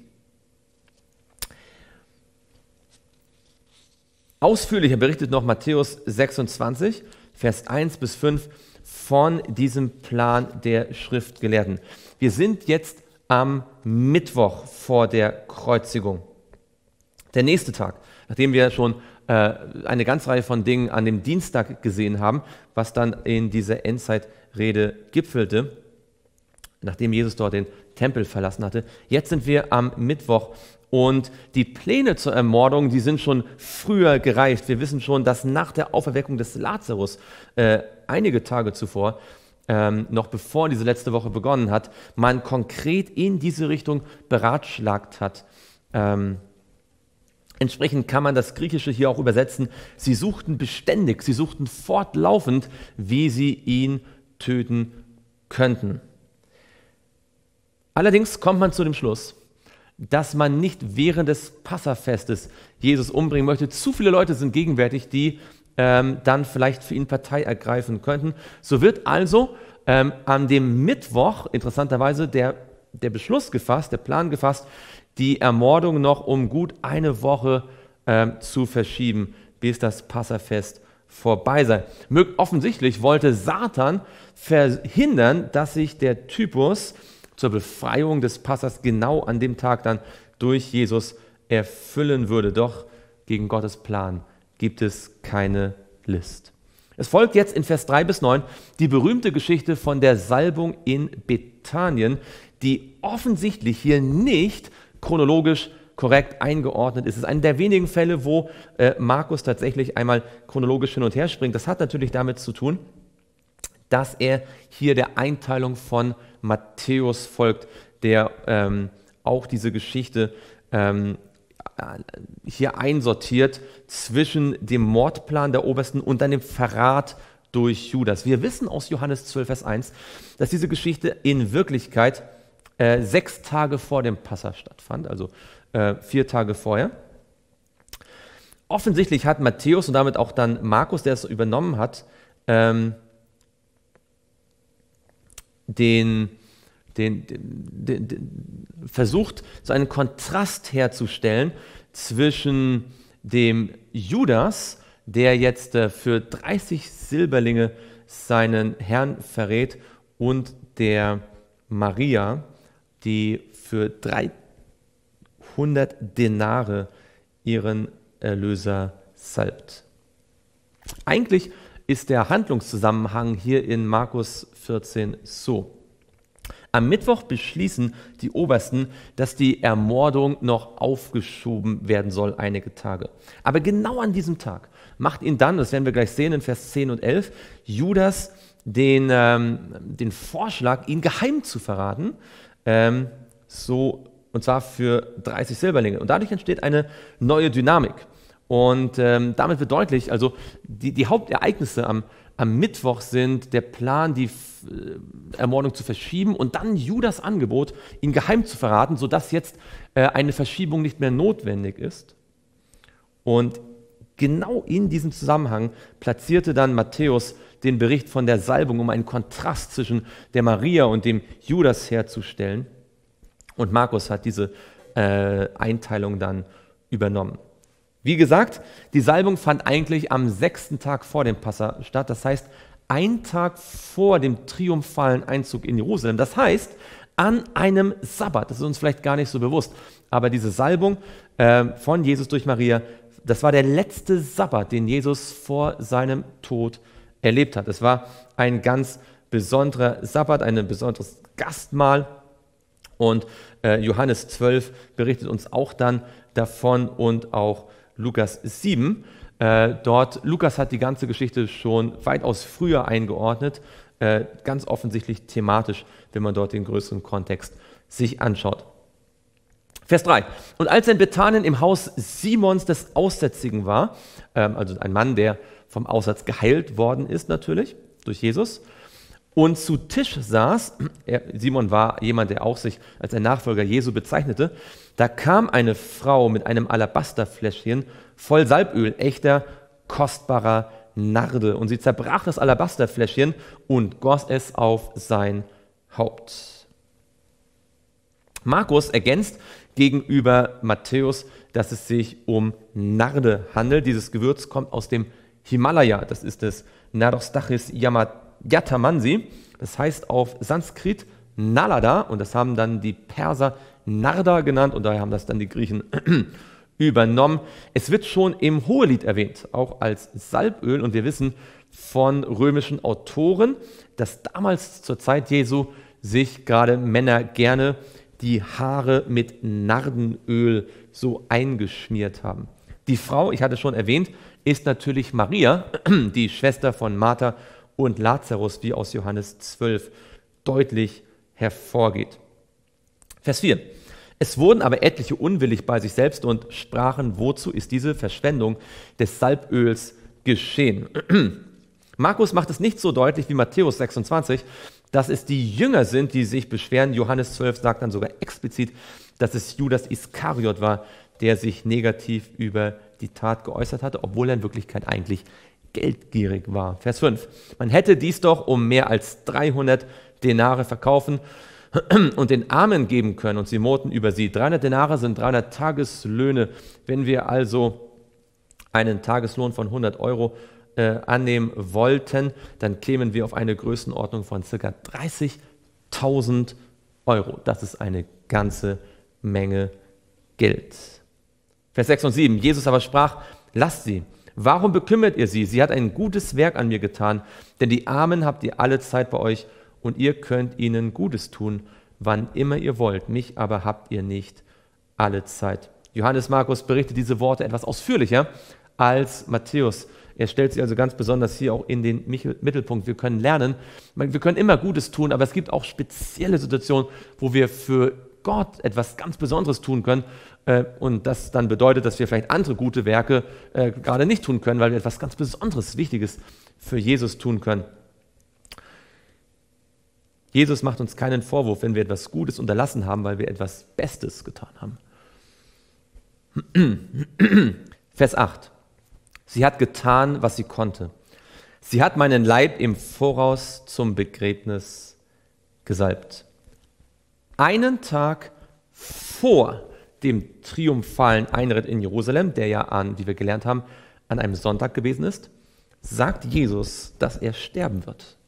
Ausführlicher berichtet noch Matthäus sechsundzwanzig, Vers eins bis fünf von diesem Plan der Schriftgelehrten. Wir sind jetzt am Mittwoch vor der Kreuzigung. Der nächste Tag, nachdem wir schon äh, eine ganze Reihe von Dingen an dem Dienstag gesehen haben, was dann in dieser Endzeitrede gipfelte, nachdem Jesus dort den Tempel verlassen hatte. Jetzt sind wir am Mittwoch und die Pläne zur Ermordung, die sind schon früher gereift. Wir wissen schon, dass nach der Auferweckung des Lazarus äh, einige Tage zuvor, ähm, noch bevor diese letzte Woche begonnen hat, man konkret in diese Richtung beratschlagt hat. Ähm, entsprechend kann man das Griechische hier auch übersetzen. Sie suchten beständig, sie suchten fortlaufend, wie sie ihn töten könnten. Allerdings kommt man zu dem Schluss, dass man nicht während des Passafestes Jesus umbringen möchte. Zu viele Leute sind gegenwärtig, die ähm, dann vielleicht für ihn Partei ergreifen könnten. So wird also ähm, an dem Mittwoch interessanterweise der, der Beschluss gefasst, der Plan gefasst, die Ermordung noch um gut eine Woche ähm, zu verschieben, bis das Passafest vorbei sei. Offensichtlich wollte Satan verhindern, dass sich der Typus zur Befreiung des Passas genau an dem Tag dann durch Jesus erfüllen würde. Doch gegen Gottes Plan gibt es keine List. Es folgt jetzt in Vers drei bis neun die berühmte Geschichte von der Salbung in Bethanien, die offensichtlich hier nicht chronologisch korrekt eingeordnet ist. Es ist einer der wenigen Fälle, wo äh, Markus tatsächlich einmal chronologisch hin und her springt. Das hat natürlich damit zu tun, dass er hier der Einteilung von Matthäus folgt, der ähm, auch diese Geschichte ähm, hier einsortiert zwischen dem Mordplan der Obersten und dann dem Verrat durch Judas. Wir wissen aus Johannes zwölf, Vers eins, dass diese Geschichte in Wirklichkeit äh, sechs Tage vor dem Passa stattfand, also äh, vier Tage vorher. Offensichtlich hat Matthäus und damit auch dann Markus, der es übernommen hat, ähm, Den, den, den, den, versucht, so einen Kontrast herzustellen zwischen dem Judas, der jetzt äh, für dreißig Silberlinge seinen Herrn verrät, und der Maria, die für dreihundert Denare ihren Erlöser salbt. Eigentlich ist der Handlungszusammenhang hier in Markus vierzehn so. Am Mittwoch beschließen die Obersten, dass die Ermordung noch aufgeschoben werden soll, einige Tage. Aber genau an diesem Tag macht ihn dann, das werden wir gleich sehen in Vers zehn und elf, Judas den, ähm, den Vorschlag, ihn geheim zu verraten, ähm, so, und zwar für dreißig Silberlinge. Und dadurch entsteht eine neue Dynamik. Und ähm, damit wird deutlich, also die, die Hauptereignisse am, am Mittwoch sind der Plan, die äh, Ermordung zu verschieben, und dann Judas Angebot, ihn geheim zu verraten, sodass jetzt äh, eine Verschiebung nicht mehr notwendig ist. Und genau in diesem Zusammenhang platzierte dann Matthäus den Bericht von der Salbung, um einen Kontrast zwischen der Maria und dem Judas herzustellen. Und Markus hat diese äh, Einteilung dann übernommen. Wie gesagt, die Salbung fand eigentlich am sechsten Tag vor dem Passa statt. Das heißt, ein Tag vor dem triumphalen Einzug in Jerusalem. Das heißt, an einem Sabbat. Das ist uns vielleicht gar nicht so bewusst. Aber diese Salbung äh, von Jesus durch Maria, das war der letzte Sabbat, den Jesus vor seinem Tod erlebt hat. Es war ein ganz besonderer Sabbat, ein besonderes Gastmahl. Und äh, Johannes zwölf berichtet uns auch dann davon, und auch Lukas sieben. Äh, dort, Lukas hat die ganze Geschichte schon weitaus früher eingeordnet, äh, ganz offensichtlich thematisch, wenn man dort den größeren Kontext sich anschaut. Vers drei. Und als er in Bethanien im Haus Simons des Aussätzigen war, ähm, also ein Mann, der vom Aussatz geheilt worden ist natürlich, durch Jesus, und zu Tisch saß, er, Simon war jemand, der auch sich als ein Nachfolger Jesu bezeichnete, da kam eine Frau mit einem Alabasterfläschchen voll Salböl, echter, kostbarer Narde. Und sie zerbrach das Alabasterfläschchen und goss es auf sein Haupt. Markus ergänzt gegenüber Matthäus, dass es sich um Narde handelt. Dieses Gewürz kommt aus dem Himalaya. Das ist das Nardostachys yatamansi. Das heißt auf Sanskrit Nalada, und das haben dann die Perser Narda genannt, und daher haben das dann die Griechen übernommen. Es wird schon im Hohelied erwähnt, auch als Salböl, und wir wissen von römischen Autoren, dass damals zur Zeit Jesu sich gerade Männer gerne die Haare mit Nardenöl so eingeschmiert haben. Die Frau, ich hatte schon erwähnt, ist natürlich Maria, die Schwester von Martha und Lazarus, wie aus Johannes zwölf deutlich hervorgeht. Vers vier. Es wurden aber etliche unwillig bei sich selbst und sprachen, wozu ist diese Verschwendung des Salböls geschehen? Markus macht es nicht so deutlich wie Matthäus sechsundzwanzig, dass es die Jünger sind, die sich beschweren. Johannes zwölf sagt dann sogar explizit, dass es Judas Iskariot war, der sich negativ über die Tat geäußert hatte, obwohl er in Wirklichkeit eigentlich geldgierig war. Vers fünf. Man hätte dies doch um mehr als dreihundert Denare verkaufen und den Armen geben können, und sie murrten über sie. dreihundert Denare sind dreihundert Tageslöhne. Wenn wir also einen Tageslohn von hundert Euro äh, annehmen wollten, dann kämen wir auf eine Größenordnung von ca. dreißigtausend Euro. Das ist eine ganze Menge Geld. Vers sechs und sieben. Jesus aber sprach, lasst sie. Warum bekümmert ihr sie? Sie hat ein gutes Werk an mir getan, denn die Armen habt ihr alle Zeit bei euch und ihr könnt ihnen Gutes tun, wann immer ihr wollt. Mich aber habt ihr nicht alle Zeit. Johannes Markus berichtet diese Worte etwas ausführlicher als Matthäus. Er stellt sie also ganz besonders hier auch in den Mittelpunkt. Wir können lernen, wir können immer Gutes tun, aber es gibt auch spezielle Situationen, wo wir für Gott etwas ganz Besonderes tun können. Und das dann bedeutet, dass wir vielleicht andere gute Werke äh, gerade nicht tun können, weil wir etwas ganz Besonderes, Wichtiges für Jesus tun können. Jesus macht uns keinen Vorwurf, wenn wir etwas Gutes unterlassen haben, weil wir etwas Bestes getan haben. Vers acht. Sie hat getan, was sie konnte. Sie hat meinen Leib im Voraus zum Begräbnis gesalbt. Einen Tag vor dem triumphalen Einritt in Jerusalem, der ja an, wie wir gelernt haben, an einem Sonntag gewesen ist, sagt Jesus, dass er sterben wird.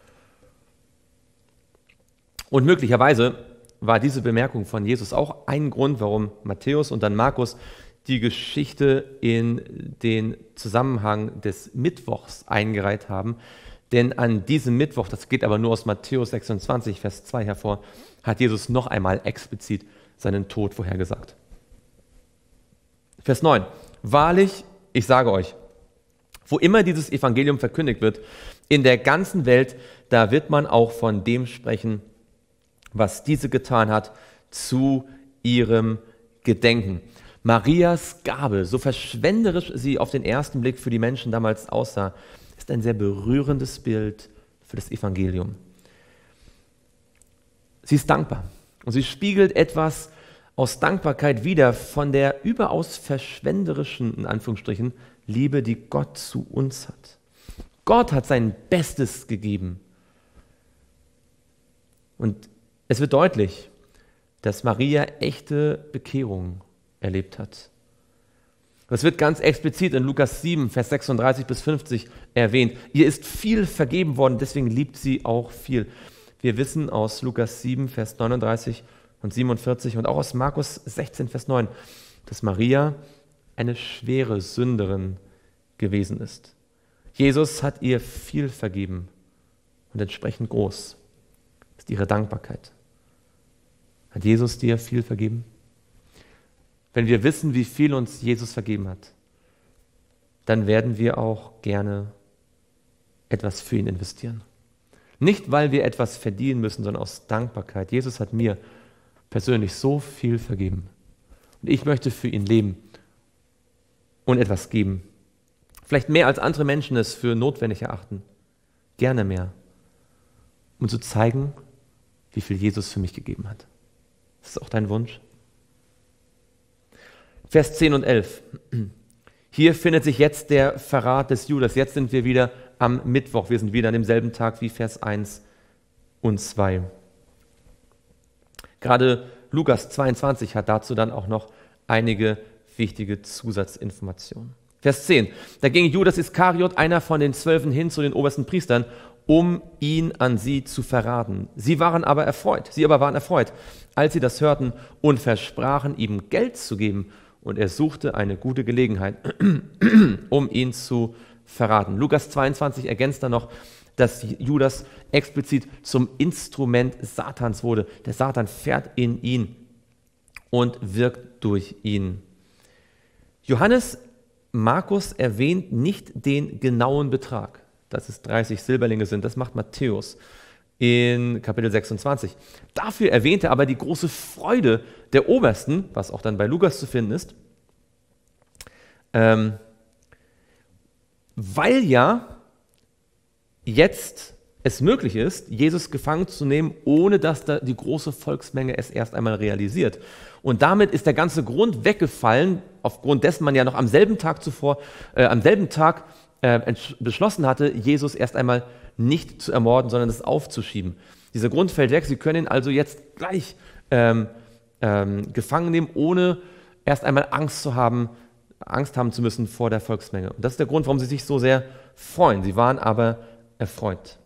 Und möglicherweise war diese Bemerkung von Jesus auch ein Grund, warum Matthäus und dann Markus die Geschichte in den Zusammenhang des Mittwochs eingereiht haben. Denn an diesem Mittwoch, das geht aber nur aus Matthäus sechsundzwanzig, Vers zwei hervor, hat Jesus noch einmal explizit seinen Tod vorhergesagt. Vers neun. Wahrlich, ich sage euch, wo immer dieses Evangelium verkündigt wird, in der ganzen Welt, da wird man auch von dem sprechen, was diese getan hat, zu ihrem Gedenken. Marias Gabe, so verschwenderisch sie auf den ersten Blick für die Menschen damals aussah, ist ein sehr berührendes Bild für das Evangelium. Sie ist dankbar. Und sie spiegelt etwas aus Dankbarkeit wider von der überaus verschwenderischen, in Anführungsstrichen, Liebe, die Gott zu uns hat. Gott hat sein Bestes gegeben. Und es wird deutlich, dass Maria echte Bekehrung erlebt hat. Das wird ganz explizit in Lukas sieben, Vers sechsunddreißig bis fünfzig erwähnt. Ihr ist viel vergeben worden, deswegen liebt sie auch viel. Wir wissen aus Lukas sieben, Vers neununddreißig und siebenundvierzig und auch aus Markus sechzehn, Vers neun, dass Maria eine schwere Sünderin gewesen ist. Jesus hat ihr viel vergeben und entsprechend groß ist ihre Dankbarkeit. Hat Jesus dir viel vergeben? Wenn wir wissen, wie viel uns Jesus vergeben hat, dann werden wir auch gerne etwas für ihn investieren. Nicht, weil wir etwas verdienen müssen, sondern aus Dankbarkeit. Jesus hat mir persönlich so viel vergeben. Und ich möchte für ihn leben und etwas geben. Vielleicht mehr als andere Menschen es für notwendig erachten. Gerne mehr. Um zu zeigen, wie viel Jesus für mich gegeben hat. Das ist auch dein Wunsch? Vers zehn und elf. Hier findet sich jetzt der Verrat des Judas. Jetzt sind wir wieder am Mittwoch. Wir sind wieder an demselben Tag wie Vers eins und zwei. Gerade Lukas zweiundzwanzig hat dazu dann auch noch einige wichtige Zusatzinformationen. Vers zehn. Da ging Judas Iskariot, einer von den Zwölfen, hin zu den obersten Priestern, um ihn an sie zu verraten. Sie waren aber erfreut, sie aber waren erfreut, als sie das hörten und versprachen, ihm Geld zu geben. Und er suchte eine gute Gelegenheit, um ihn zu verraten. Lukas zweiundzwanzig ergänzt dann noch, dass Judas explizit zum Instrument Satans wurde. Der Satan fährt in ihn und wirkt durch ihn. Johannes Markus erwähnt nicht den genauen Betrag, dass es dreißig Silberlinge sind, das macht Matthäus. in Kapitel sechsundzwanzig. Dafür erwähnt er aber die große Freude der Obersten, was auch dann bei Lukas zu finden ist, ähm, weil ja jetzt es möglich ist, Jesus gefangen zu nehmen, ohne dass da die große Volksmenge es erst einmal realisiert. Und damit ist der ganze Grund weggefallen, aufgrund dessen man ja noch am selben Tag zuvor, äh, am selben Tag äh, beschlossen hatte, Jesus erst einmal nicht zu ermorden, sondern es aufzuschieben. Dieser Grund fällt weg. Sie können ihn also jetzt gleich ähm, ähm, gefangen nehmen, ohne erst einmal Angst zu haben, Angst haben zu müssen vor der Volksmenge. Und das ist der Grund, warum sie sich so sehr freuen. Sie waren aber erfreut.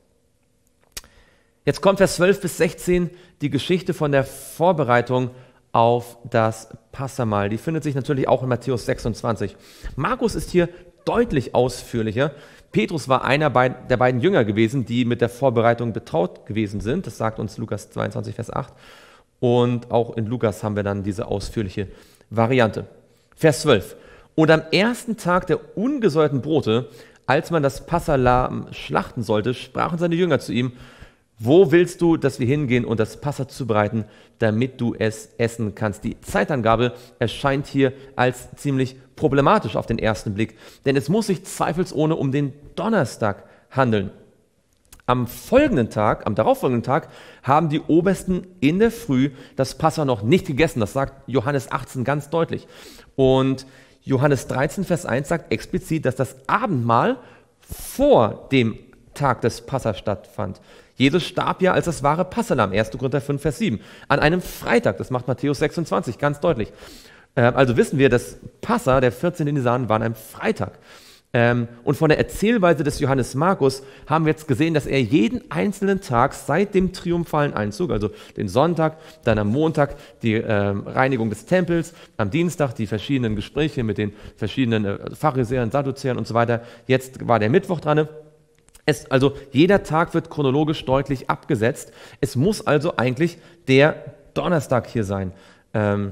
Jetzt kommt Vers zwölf bis sechzehn die Geschichte von der Vorbereitung auf das Passahmahl. Die findet sich natürlich auch in Matthäus sechsundzwanzig. Markus ist hier deutlich ausführlicher. Petrus war einer der beiden Jünger gewesen, die mit der Vorbereitung betraut gewesen sind. Das sagt uns Lukas zweiundzwanzig, Vers acht. Und auch in Lukas haben wir dann diese ausführliche Variante. Vers zwölf. Und am ersten Tag der ungesäuerten Brote, als man das Passahlamm schlachten sollte, sprachen seine Jünger zu ihm: Wo willst du, dass wir hingehen und das Passa zubereiten, damit du es essen kannst? Die Zeitangabe erscheint hier als ziemlich problematisch auf den ersten Blick, denn es muss sich zweifelsohne um den Donnerstag handeln. Am folgenden Tag, am darauffolgenden Tag, haben die Obersten in der Früh das Passa noch nicht gegessen. Das sagt Johannes achtzehn ganz deutlich. Und Johannes dreizehn, Vers eins sagt explizit, dass das Abendmahl vor dem Tag des Passa stattfand. Jesus starb ja als das wahre Passalamm, erster Korinther fünf, Vers sieben, an einem Freitag. Das macht Matthäus sechsundzwanzig ganz deutlich. Also wissen wir, dass Passa, der vierzehnte Nisan, war an einem Freitag. Und von der Erzählweise des Johannes Markus haben wir jetzt gesehen, dass er jeden einzelnen Tag seit dem triumphalen Einzug, also den Sonntag, dann am Montag die Reinigung des Tempels, am Dienstag die verschiedenen Gespräche mit den verschiedenen Pharisäern, Sadduzäern und so weiter. Jetzt war der Mittwoch dran. Es, also jeder Tag wird chronologisch deutlich abgesetzt. Es muss also eigentlich der Donnerstag hier sein. Ähm,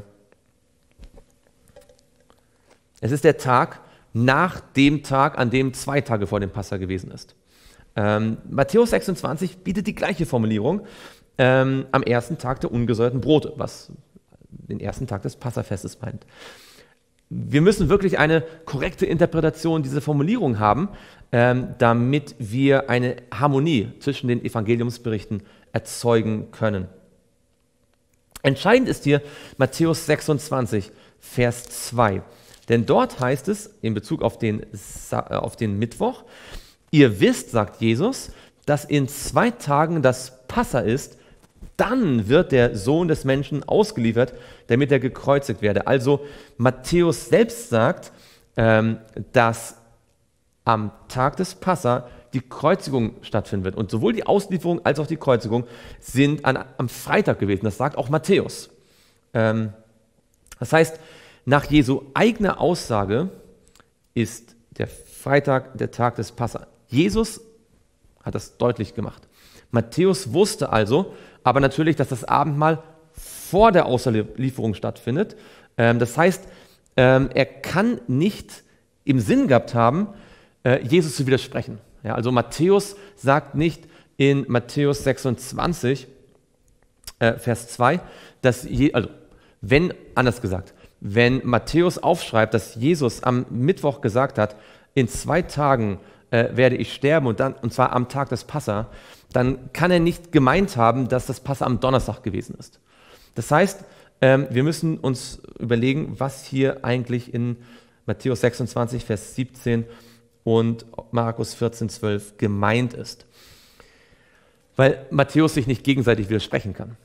es ist der Tag nach dem Tag, an dem zwei Tage vor dem Passa gewesen ist. Ähm, Matthäus sechsundzwanzig bietet die gleiche Formulierung ähm, am ersten Tag der ungesäuerten Brote, was den ersten Tag des Passafestes meint. Wir müssen wirklich eine korrekte Interpretation dieser Formulierung haben, ähm, damit wir eine Harmonie zwischen den Evangeliumsberichten erzeugen können. Entscheidend ist hier Matthäus sechsundzwanzig, Vers zwei. Denn dort heißt es, in Bezug auf den, auf den Mittwoch: Ihr wisst, sagt Jesus, dass in zwei Tagen das Passa ist, dann wird der Sohn des Menschen ausgeliefert, damit er gekreuzigt werde. Also Matthäus selbst sagt, ähm, dass am Tag des Passa die Kreuzigung stattfinden wird. Und sowohl die Auslieferung als auch die Kreuzigung sind an, am Freitag gewesen. Das sagt auch Matthäus. Ähm, das heißt, nach Jesu eigener Aussage ist der Freitag der Tag des Passa. Jesus hat das deutlich gemacht. Matthäus wusste also, aber natürlich, dass das Abendmahl vor der Auslieferung stattfindet. Ähm, das heißt, ähm, er kann nicht im Sinn gehabt haben, äh, Jesus zu widersprechen. Ja, also Matthäus sagt nicht in Matthäus sechsundzwanzig, äh, Vers zwei, dass, je, also wenn, anders gesagt, wenn Matthäus aufschreibt, dass Jesus am Mittwoch gesagt hat, in zwei Tagen äh, werde ich sterben, und, dann, und zwar am Tag des Passa, dann kann er nicht gemeint haben, dass das Passa am Donnerstag gewesen ist. Das heißt, ähm, wir müssen uns überlegen, was hier eigentlich in Matthäus sechsundzwanzig, Vers siebzehn und Markus vierzehn, zwölf gemeint ist. Weil Matthäus sich nicht gegenseitig widersprechen kann.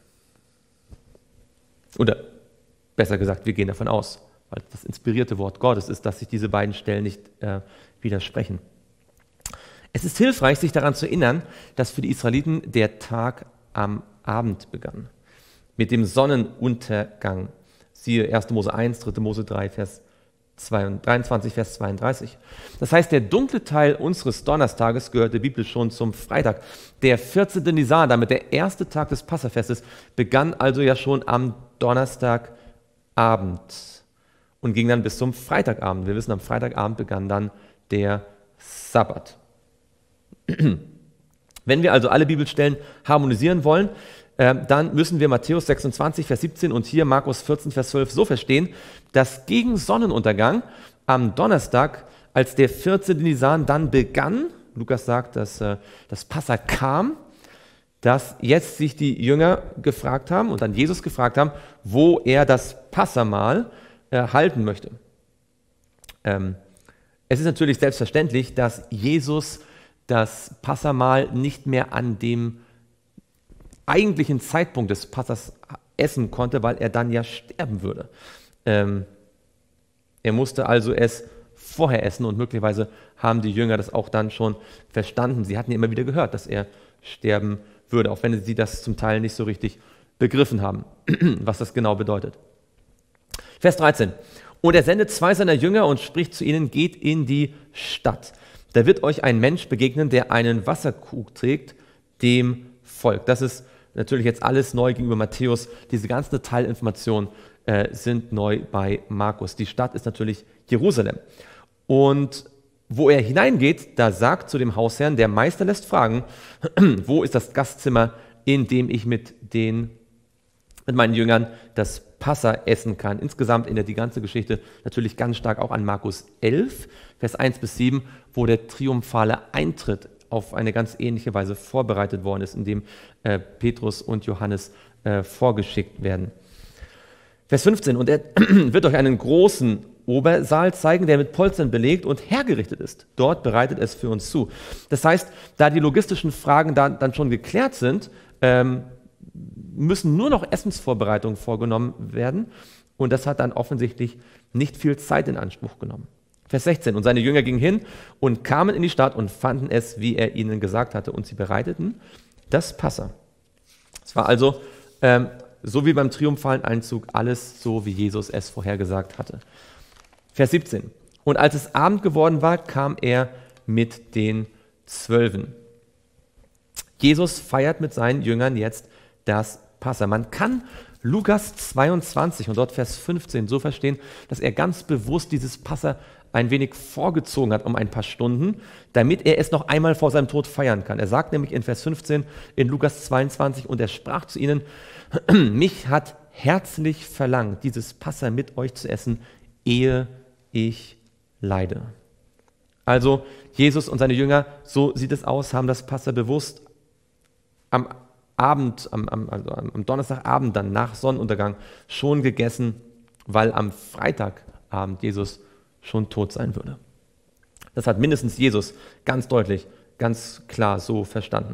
Oder besser gesagt, wir gehen davon aus, weil das inspirierte Wort Gottes ist, dass sich diese beiden Stellen nicht äh, widersprechen. Es ist hilfreich, sich daran zu erinnern, dass für die Israeliten der Tag am Abend begann, mit dem Sonnenuntergang. Siehe erster Mose eins, dritter Mose drei, Vers dreiundzwanzig, Vers zweiunddreißig. Das heißt, der dunkle Teil unseres Donnerstages gehörte biblisch schon zum Freitag. Der vierzehnte Nisan, damit der erste Tag des Passafestes, begann also ja schon am Donnerstagabend und ging dann bis zum Freitagabend. Wir wissen, am Freitagabend begann dann der Sabbat. Wenn wir also alle Bibelstellen harmonisieren wollen, äh, dann müssen wir Matthäus sechsundzwanzig, Vers siebzehn und hier Markus vierzehn, Vers zwölf so verstehen, dass gegen Sonnenuntergang am Donnerstag, als der vierzehnte Nisan dann begann, Lukas sagt, dass äh, das Passa kam, dass jetzt sich die Jünger gefragt haben und dann Jesus gefragt haben, wo er das Passamahl äh, halten möchte. Ähm, es ist natürlich selbstverständlich, dass Jesus das Passamahl nicht mehr an dem eigentlichen Zeitpunkt des Passas essen konnte, weil er dann ja sterben würde. Ähm, er musste also es vorher essen und möglicherweise haben die Jünger das auch dann schon verstanden. Sie hatten ja immer wieder gehört, dass er sterben würde, auch wenn sie das zum Teil nicht so richtig begriffen haben, was das genau bedeutet. Vers dreizehn. Und er sendet zwei seiner Jünger und spricht zu ihnen, geht in die Stadt. Da wird euch ein Mensch begegnen, der einen Wasserkrug trägt, dem folgt. Das ist natürlich jetzt alles neu gegenüber Matthäus. Diese ganzen Detailinformationen äh, sind neu bei Markus. Die Stadt ist natürlich Jerusalem. Und wo er hineingeht, da sagt zu dem Hausherrn, der Meister lässt fragen, wo ist das Gastzimmer, in dem ich mit, den, mit meinen Jüngern das Passa essen kann. Insgesamt erinnert die ganze Geschichte natürlich ganz stark auch an Markus elf, Vers eins bis sieben, wo der triumphale Eintritt auf eine ganz ähnliche Weise vorbereitet worden ist, in dem äh, Petrus und Johannes äh, vorgeschickt werden. Vers fünfzehn, und er wird euch einen großen Obersaal zeigen, der mit Polstern belegt und hergerichtet ist. Dort bereitet es für uns zu. Das heißt, da die logistischen Fragen dann, dann schon geklärt sind, ähm, müssen nur noch Essensvorbereitungen vorgenommen werden und das hat dann offensichtlich nicht viel Zeit in Anspruch genommen. Vers sechzehn, und seine Jünger gingen hin und kamen in die Stadt und fanden es, wie er ihnen gesagt hatte, und sie bereiteten das Passa. Es war also ähm, so wie beim triumphalen Einzug alles so, wie Jesus es vorhergesagt hatte. Vers siebzehn, und als es Abend geworden war, kam er mit den Zwölfen. Jesus feiert mit seinen Jüngern jetzt das Passa. Man kann Lukas zweiundzwanzig und dort Vers fünfzehn so verstehen, dass er ganz bewusst dieses Passa ein wenig vorgezogen hat um ein paar Stunden, damit er es noch einmal vor seinem Tod feiern kann. Er sagt nämlich in Vers fünfzehn in Lukas zweiundzwanzig, und er sprach zu ihnen, mich hat herzlich verlangt, dieses Passa mit euch zu essen, ehe ich leide. Also Jesus und seine Jünger, so sieht es aus, haben das Passa bewusst am Abend, am, am, also am Donnerstagabend, dann nach Sonnenuntergang schon gegessen, weil am Freitagabend Jesus schon tot sein würde. Das hat mindestens Jesus ganz deutlich, ganz klar so verstanden.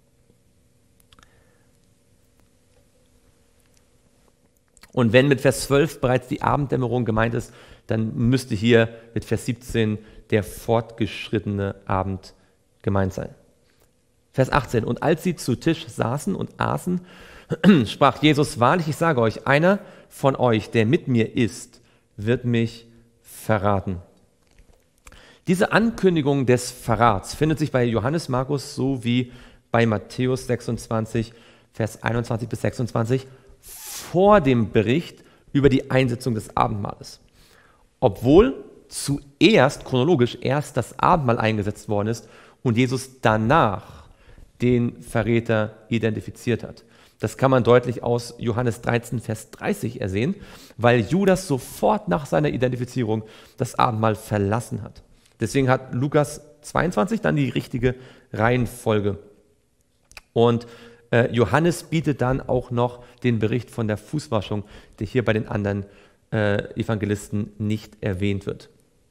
Und wenn mit Vers zwölf bereits die Abenddämmerung gemeint ist, dann müsste hier mit Vers siebzehn der fortgeschrittene Abend gemeint sein. Vers achtzehn, und als sie zu Tisch saßen und aßen, sprach Jesus, wahrlich, ich sage euch, einer von euch, der mit mir isst, wird mich verraten. Diese Ankündigung des Verrats findet sich bei Johannes Markus sowie bei Matthäus sechsundzwanzig, Vers einundzwanzig bis sechsundzwanzig vor dem Bericht über die Einsetzung des Abendmahles. Obwohl zuerst, chronologisch, erst das Abendmahl eingesetzt worden ist und Jesus danach den Verräter identifiziert hat. Das kann man deutlich aus Johannes dreizehn, Vers dreißig ersehen, weil Judas sofort nach seiner Identifizierung das Abendmahl verlassen hat. Deswegen hat Lukas zweiundzwanzig dann die richtige Reihenfolge. Und äh, Johannes bietet dann auch noch den Bericht von der Fußwaschung, der hier bei den anderen äh, Evangelisten nicht erwähnt wird.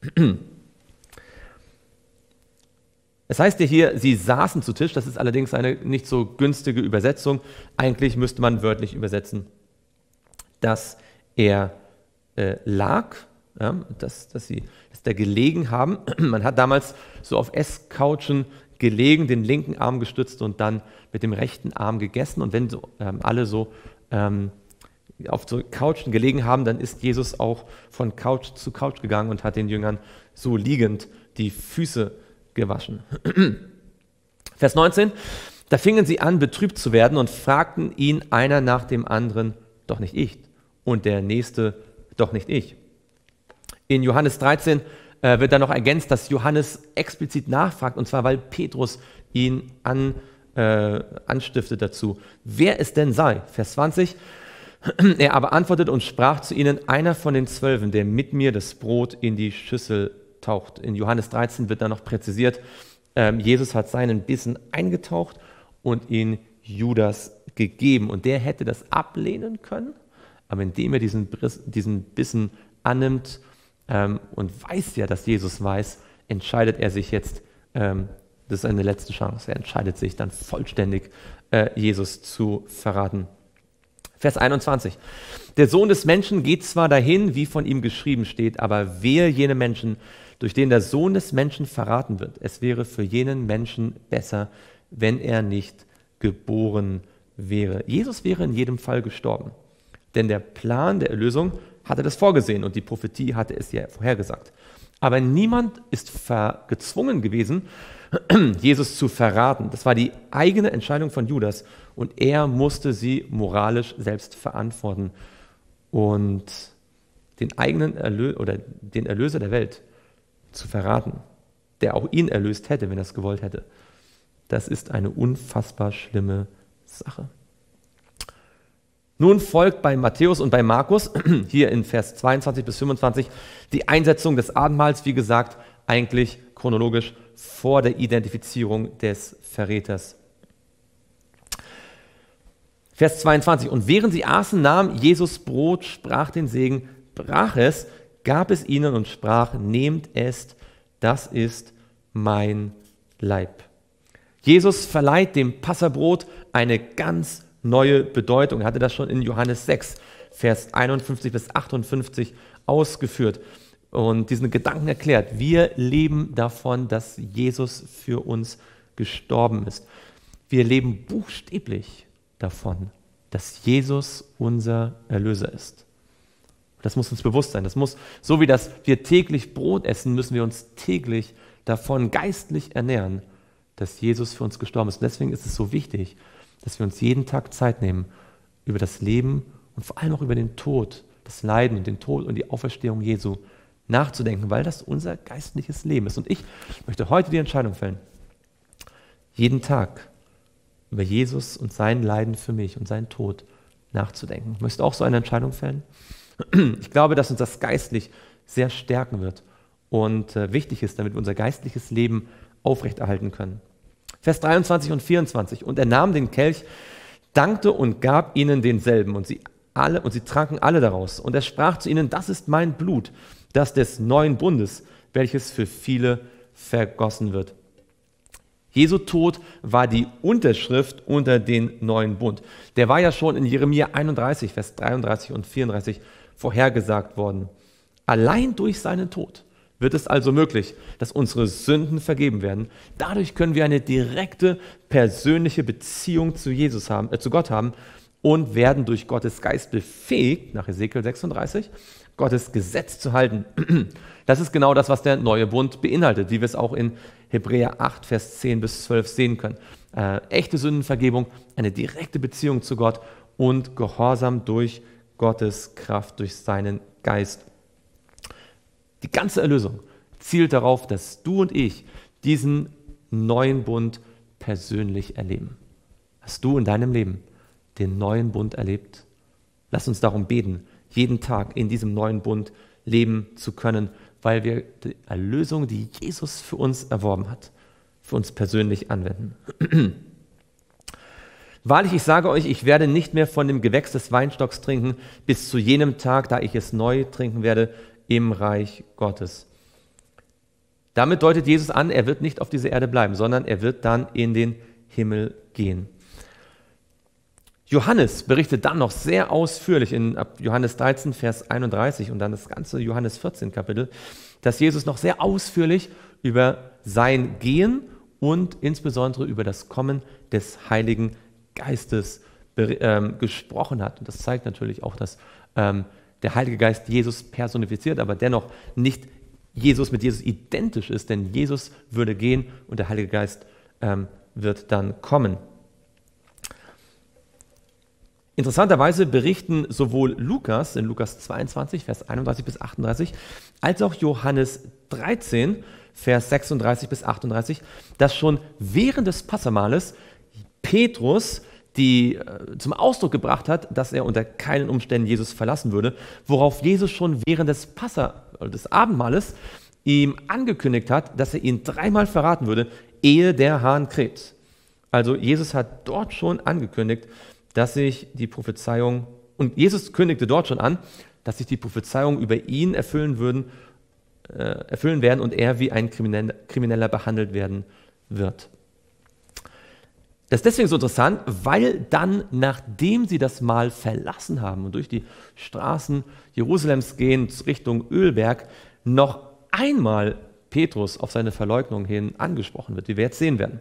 Es heißt ja hier, sie saßen zu Tisch, das ist allerdings eine nicht so günstige Übersetzung. Eigentlich müsste man wörtlich übersetzen, dass er äh, lag, ja, dass, dass sie dass da gelegen haben. Man hat damals so auf Esscouchen gelegen, den linken Arm gestützt und dann mit dem rechten Arm gegessen. Und wenn so, ähm, alle so ähm, auf so Couchen gelegen haben, dann ist Jesus auch von Couch zu Couch gegangen und hat den Jüngern so liegend die Füße gewaschen. Vers neunzehn, da fingen sie an, betrübt zu werden und fragten ihn einer nach dem anderen, doch nicht ich, und der nächste, doch nicht ich. In Johannes dreizehn äh, wird dann noch ergänzt, dass Johannes explizit nachfragt, und zwar, weil Petrus ihn äh, anstiftet dazu, wer es denn sei. Vers zwanzig, er aber antwortete und sprach zu ihnen, einer von den Zwölfen, der mit mir das Brot in die Schüssel taucht. In Johannes dreizehn wird dann noch präzisiert, ähm, Jesus hat seinen Bissen eingetaucht und ihn Judas gegeben. Und der hätte das ablehnen können, aber indem er diesen, diesen Bissen annimmt ähm, und weiß ja, dass Jesus weiß, entscheidet er sich jetzt, ähm, das ist seine letzte Chance, er entscheidet sich dann vollständig, äh, Jesus zu verraten. Vers einundzwanzig. Der Sohn des Menschen geht zwar dahin, wie von ihm geschrieben steht, aber wehe jene Menschen, durch den der Sohn des Menschen verraten wird. Es wäre für jenen Menschen besser, wenn er nicht geboren wäre. Jesus wäre in jedem Fall gestorben, denn der Plan der Erlösung hatte das vorgesehen und die Prophetie hatte es ja vorhergesagt. Aber niemand ist gezwungen gewesen, Jesus zu verraten. Das war die eigene Entscheidung von Judas und er musste sie moralisch selbst verantworten und den eigenen Erlö- oder den Erlöser der Welt zu verraten, der auch ihn erlöst hätte, wenn er es gewollt hätte. Das ist eine unfassbar schlimme Sache. Nun folgt bei Matthäus und bei Markus, hier in Vers zweiundzwanzig bis fünfundzwanzig, die Einsetzung des Abendmahls, wie gesagt, eigentlich chronologisch vor der Identifizierung des Verräters. Vers zweiundzwanzig, und während sie aßen, nahm Jesus Brot, sprach den Segen, brach es, gab es ihnen und sprach, nehmt es, das ist mein Leib. Jesus verleiht dem Passabrot eine ganz neue Bedeutung. Er hatte das schon in Johannes sechs, Vers einundfünfzig bis achtundfünfzig ausgeführt und diesen Gedanken erklärt. Wir leben davon, dass Jesus für uns gestorben ist. Wir leben buchstäblich davon, dass Jesus unser Erlöser ist. Das muss uns bewusst sein. Das muss, so wie das wir täglich Brot essen, müssen wir uns täglich davon geistlich ernähren, dass Jesus für uns gestorben ist. Und deswegen ist es so wichtig, dass wir uns jeden Tag Zeit nehmen, über das Leben und vor allem auch über den Tod, das Leiden und den Tod und die Auferstehung Jesu nachzudenken, weil das unser geistliches Leben ist. Und ich möchte heute die Entscheidung fällen, jeden Tag über Jesus und sein Leiden für mich und seinen Tod nachzudenken. Möchtest du auch so eine Entscheidung fällen? Ich glaube, dass uns das geistlich sehr stärken wird und äh, wichtig ist, damit wir unser geistliches Leben aufrechterhalten können. Vers dreiundzwanzig und vierundzwanzig. Und er nahm den Kelch, dankte und gab ihnen denselben. Und sie, alle, und sie tranken alle daraus. Und er sprach zu ihnen, das ist mein Blut, das des neuen Bundes, welches für viele vergossen wird. Jesu Tod war die Unterschrift unter den neuen Bund. Der war ja schon in Jeremia einunddreißig, Vers dreiunddreißig und vierunddreißig vorhergesagt worden. Allein durch seinen Tod wird es also möglich, dass unsere Sünden vergeben werden. Dadurch können wir eine direkte, persönliche Beziehung zu Jesus haben, äh, zu Gott haben und werden durch Gottes Geist befähigt, nach Hesekiel sechsunddreißig, Gottes Gesetz zu halten. Das ist genau das, was der neue Bund beinhaltet, wie wir es auch in Hebräer acht, Vers zehn bis zwölf sehen können. Äh, echte Sündenvergebung, eine direkte Beziehung zu Gott und Gehorsam durch Gottes Kraft, durch seinen Geist. Die ganze Erlösung zielt darauf, dass du und ich diesen neuen Bund persönlich erleben. Hast du in deinem Leben den neuen Bund erlebt? Lass uns darum beten, jeden Tag in diesem neuen Bund leben zu können, weil wir die Erlösung, die Jesus für uns erworben hat, für uns persönlich anwenden. Wahrlich, ich sage euch, ich werde nicht mehr von dem Gewächs des Weinstocks trinken, bis zu jenem Tag, da ich es neu trinken werde im Reich Gottes. Damit deutet Jesus an, er wird nicht auf dieser Erde bleiben, sondern er wird dann in den Himmel gehen. Johannes berichtet dann noch sehr ausführlich in Johannes dreizehn, Vers einunddreißig und dann das ganze Johannes vierzehn Kapitel, dass Jesus noch sehr ausführlich über sein Gehen und insbesondere über das Kommen des Heiligen Geistes ähm, gesprochen hat. Und das zeigt natürlich auch, dass ähm, der Heilige Geist Jesus personifiziert, aber dennoch nicht Jesus mit Jesus identisch ist, denn Jesus würde gehen und der Heilige Geist ähm, wird dann kommen. Interessanterweise berichten sowohl Lukas in Lukas zweiundzwanzig, Vers einunddreißig bis achtunddreißig, als auch Johannes dreizehn, Vers sechsunddreißig bis achtunddreißig, dass schon während des Passamahles Petrus, die äh, zum Ausdruck gebracht hat, dass er unter keinen Umständen Jesus verlassen würde, worauf Jesus schon während des Passa, des Abendmahles ihm angekündigt hat, dass er ihn dreimal verraten würde, ehe der Hahn kräht. Also Jesus hat dort schon angekündigt, dass sich die Prophezeiung, und Jesus kündigte dort schon an, dass sich die Prophezeiungen über ihn erfüllen würden, äh, erfüllen werden und er wie ein Krimineller, Krimineller behandelt werden wird. Das ist deswegen so interessant, weil dann, nachdem sie das Mahl verlassen haben und durch die Straßen Jerusalems gehen Richtung Ölberg, noch einmal Petrus auf seine Verleugnung hin angesprochen wird, wie wir jetzt sehen werden.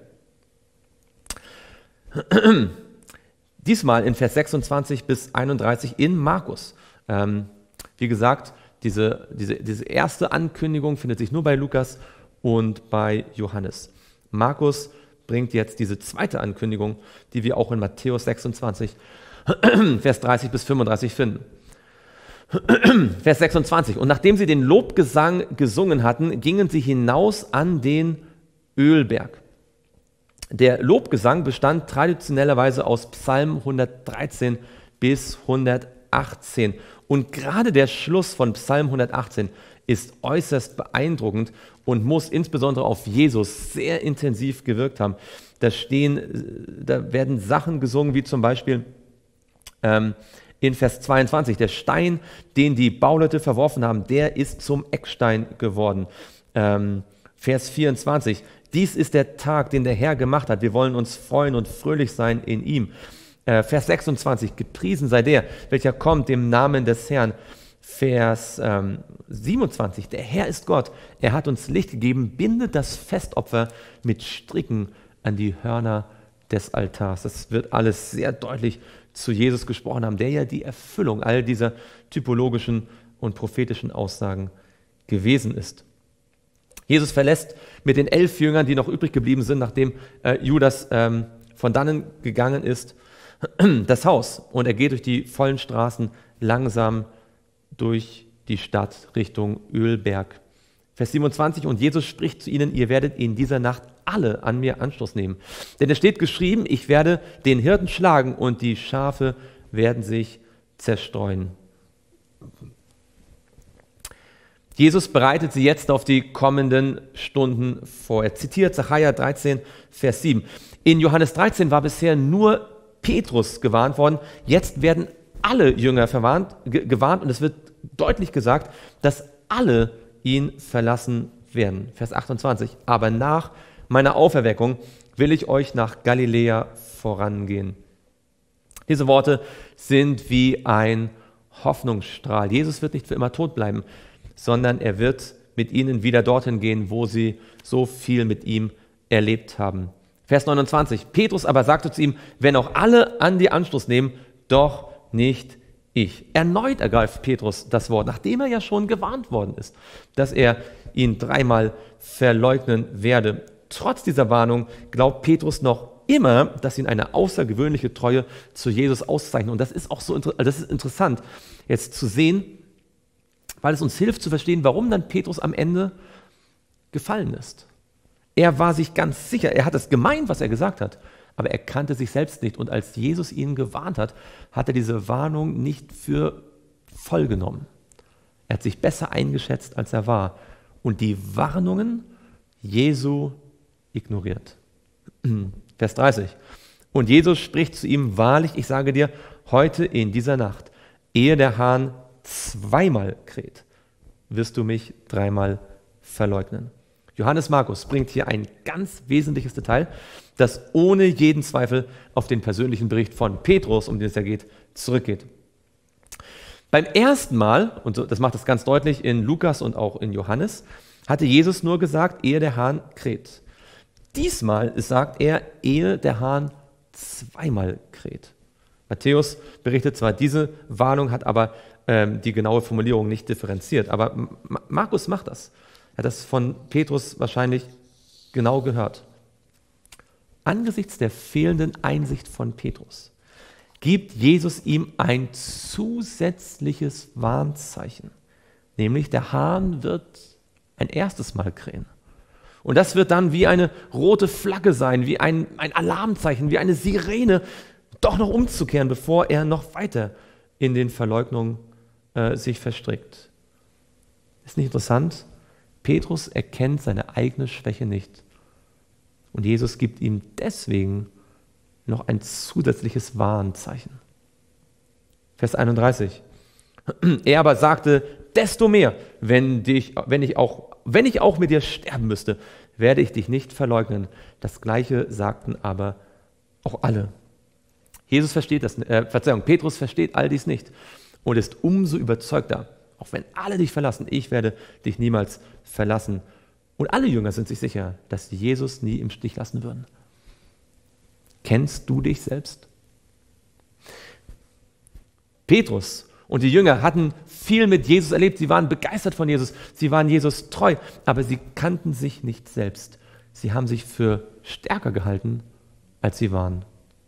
Diesmal in Vers sechsundzwanzig bis einunddreißig in Markus. Ähm, wie gesagt, diese, diese, diese erste Ankündigung findet sich nur bei Lukas und bei Johannes. Markus bringt jetzt diese zweite Ankündigung, die wir auch in Matthäus sechsundzwanzig, Vers dreißig bis fünfunddreißig finden. Vers sechsundzwanzig. Und nachdem sie den Lobgesang gesungen hatten, gingen sie hinaus an den Ölberg. Der Lobgesang bestand traditionellerweise aus Psalm hundertdreizehn bis hundertachtzehn. Und gerade der Schluss von Psalm hundertachtzehn ist äußerst beeindruckend und muss insbesondere auf Jesus sehr intensiv gewirkt haben. Da stehen, da werden Sachen gesungen, wie zum Beispiel ähm, in Vers zweiundzwanzig, der Stein, den die Bauleute verworfen haben, der ist zum Eckstein geworden. Ähm, Vers vierundzwanzig, dies ist der Tag, den der Herr gemacht hat. Wir wollen uns freuen und fröhlich sein in ihm. Äh, Vers sechsundzwanzig, gepriesen sei der, welcher kommt im Namen des Herrn. Vers ähm, siebenundzwanzig, der Herr ist Gott. Er hat uns Licht gegeben, bindet das Festopfer mit Stricken an die Hörner des Altars. Das wird alles sehr deutlich zu Jesus gesprochen haben, der ja die Erfüllung all dieser typologischen und prophetischen Aussagen gewesen ist. Jesus verlässt mit den elf Jüngern, die noch übrig geblieben sind, nachdem äh, Judas ähm, von dannen gegangen ist, das Haus. Und er geht durch die vollen Straßen langsam durch die Stadt Richtung Ölberg. Vers siebenundzwanzig, und Jesus spricht zu ihnen, ihr werdet in dieser Nacht alle an mir Anstoß nehmen. Denn es steht geschrieben, ich werde den Hirten schlagen und die Schafe werden sich zerstreuen. Jesus bereitet sie jetzt auf die kommenden Stunden vor. Er zitiert Sacharja dreizehn, Vers sieben. In Johannes dreizehn war bisher nur Petrus gewarnt worden. Jetzt werden alle Jünger verwarnt, ge- gewarnt und es wird deutlich gesagt, dass alle ihn verlassen werden. Vers achtundzwanzig. Aber nach meiner Auferweckung will ich euch nach Galiläa vorangehen. Diese Worte sind wie ein Hoffnungsstrahl. Jesus wird nicht für immer tot bleiben, sondern er wird mit ihnen wieder dorthin gehen, wo sie so viel mit ihm erlebt haben. Vers neunundzwanzig. Petrus aber sagte zu ihm, wenn auch alle an dir Anstoß nehmen, doch nicht ich. Erneut ergreift Petrus das Wort, nachdem er ja schon gewarnt worden ist, dass er ihn dreimal verleugnen werde. Trotz dieser Warnung glaubt Petrus noch immer, dass ihn eine außergewöhnliche Treue zu Jesus auszeichnet. Und das ist auch so das ist interessant, jetzt zu sehen, weil es uns hilft zu verstehen, warum dann Petrus am Ende gefallen ist. Er war sich ganz sicher, er hat es gemeint, was er gesagt hat, aber er kannte sich selbst nicht. Und als Jesus ihn gewarnt hat, hat er diese Warnung nicht für voll genommen. Er hat sich besser eingeschätzt, als er war. Und die Warnungen Jesu ignoriert. Vers dreißig. Und Jesus spricht zu ihm, wahrlich, ich sage dir, heute in dieser Nacht, ehe der Hahn zweimal kräht, wirst du mich dreimal verleugnen. Johannes Markus bringt hier ein ganz wesentliches Detail, das ohne jeden Zweifel auf den persönlichen Bericht von Petrus, um den es ja geht, zurückgeht. Beim ersten Mal, und das macht es ganz deutlich in Lukas und auch in Johannes, hatte Jesus nur gesagt, ehe der Hahn kräht. Diesmal sagt er, ehe der Hahn zweimal kräht. Matthäus berichtet zwar diese Warnung, hat aber ähm, die genaue Formulierung nicht differenziert, aber M- Markus macht das. Er hat das von Petrus wahrscheinlich genau gehört. Angesichts der fehlenden Einsicht von Petrus gibt Jesus ihm ein zusätzliches Warnzeichen, nämlich der Hahn wird ein erstes Mal krähen. Und das wird dann wie eine rote Flagge sein, wie ein, ein Alarmzeichen, wie eine Sirene, doch noch umzukehren, bevor er noch weiter in den Verleugnungen äh, sich verstrickt. Ist nicht interessant? Petrus erkennt seine eigene Schwäche nicht. Und Jesus gibt ihm deswegen noch ein zusätzliches Warnzeichen. Vers einunddreißig. Er aber sagte, desto mehr, wenn, dich, wenn, ich auch, wenn ich auch mit dir sterben müsste, werde ich dich nicht verleugnen. Das Gleiche sagten aber auch alle. Jesus versteht das, äh, Verzeihung, Petrus versteht all dies nicht und ist umso überzeugter, auch wenn alle dich verlassen, ich werde dich niemals verlassen. Und alle Jünger sind sich sicher, dass sie Jesus nie im Stich lassen würden. Kennst du dich selbst? Petrus und die Jünger hatten viel mit Jesus erlebt. Sie waren begeistert von Jesus. Sie waren Jesus treu. Aber sie kannten sich nicht selbst. Sie haben sich für stärker gehalten, als sie waren.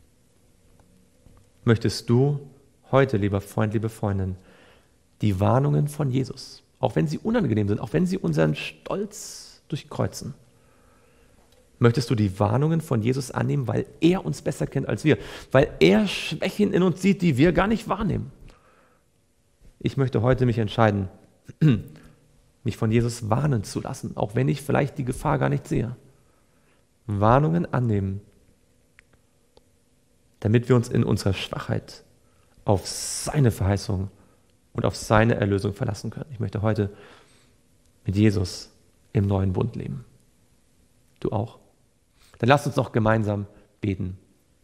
Möchtest du heute, lieber Freund, liebe Freundin, die Warnungen von Jesus, auch wenn sie unangenehm sind, auch wenn sie unseren Stolz durchkreuzen, möchtest du die Warnungen von Jesus annehmen, weil er uns besser kennt als wir, weil er Schwächen in uns sieht, die wir gar nicht wahrnehmen? Ich möchte heute mich entscheiden, mich von Jesus warnen zu lassen, auch wenn ich vielleicht die Gefahr gar nicht sehe. Warnungen annehmen, damit wir uns in unserer Schwachheit auf seine Verheißung und auf seine Erlösung verlassen können. Ich möchte heute mit Jesus im neuen Bund leben. Du auch? Dann lasst uns noch gemeinsam beten.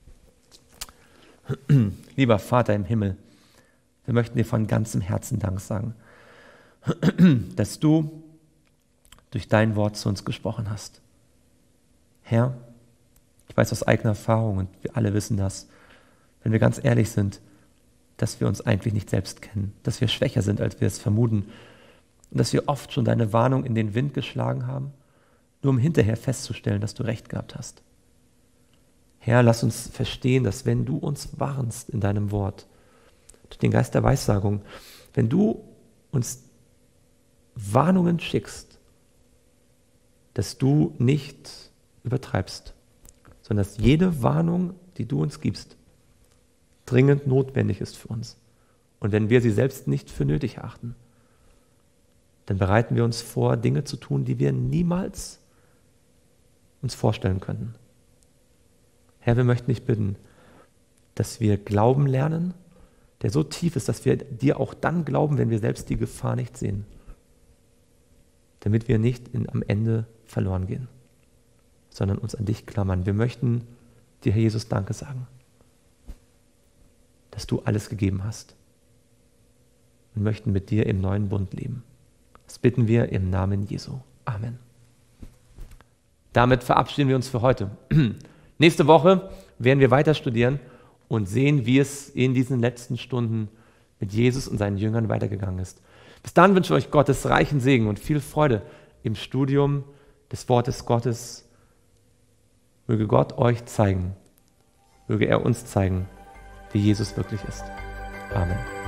Lieber Vater im Himmel, wir möchten dir von ganzem Herzen Dank sagen, dass du durch dein Wort zu uns gesprochen hast. Herr, ich weiß aus eigener Erfahrung und wir alle wissen das, wenn wir ganz ehrlich sind, dass wir uns eigentlich nicht selbst kennen, dass wir schwächer sind, als wir es vermuten und dass wir oft schon deine Warnung in den Wind geschlagen haben, nur um hinterher festzustellen, dass du recht gehabt hast. Herr, lass uns verstehen, dass wenn du uns warnst in deinem Wort, durch den Geist der Weissagung, wenn du uns Warnungen schickst, dass du nicht übertreibst, sondern dass jede Warnung, die du uns gibst, dringend notwendig ist für uns. Und wenn wir sie selbst nicht für nötig erachten, dann bereiten wir uns vor, Dinge zu tun, die wir niemals uns vorstellen könnten. Herr, wir möchten dich bitten, dass wir Glauben lernen, der so tief ist, dass wir dir auch dann glauben, wenn wir selbst die Gefahr nicht sehen, damit wir nicht in, am Ende verloren gehen, sondern uns an dich klammern. Wir möchten dir, Herr Jesus, Danke sagen, dass du alles gegeben hast und möchten mit dir im neuen Bund leben. Das bitten wir im Namen Jesu. Amen. Damit verabschieden wir uns für heute. Nächste Woche werden wir weiter studieren und sehen, wie es in diesen letzten Stunden mit Jesus und seinen Jüngern weitergegangen ist. Bis dann wünsche ich euch Gottes reichen Segen und viel Freude im Studium des Wortes Gottes. Möge Gott euch zeigen, möge er uns zeigen, wie Jesus wirklich ist. Amen.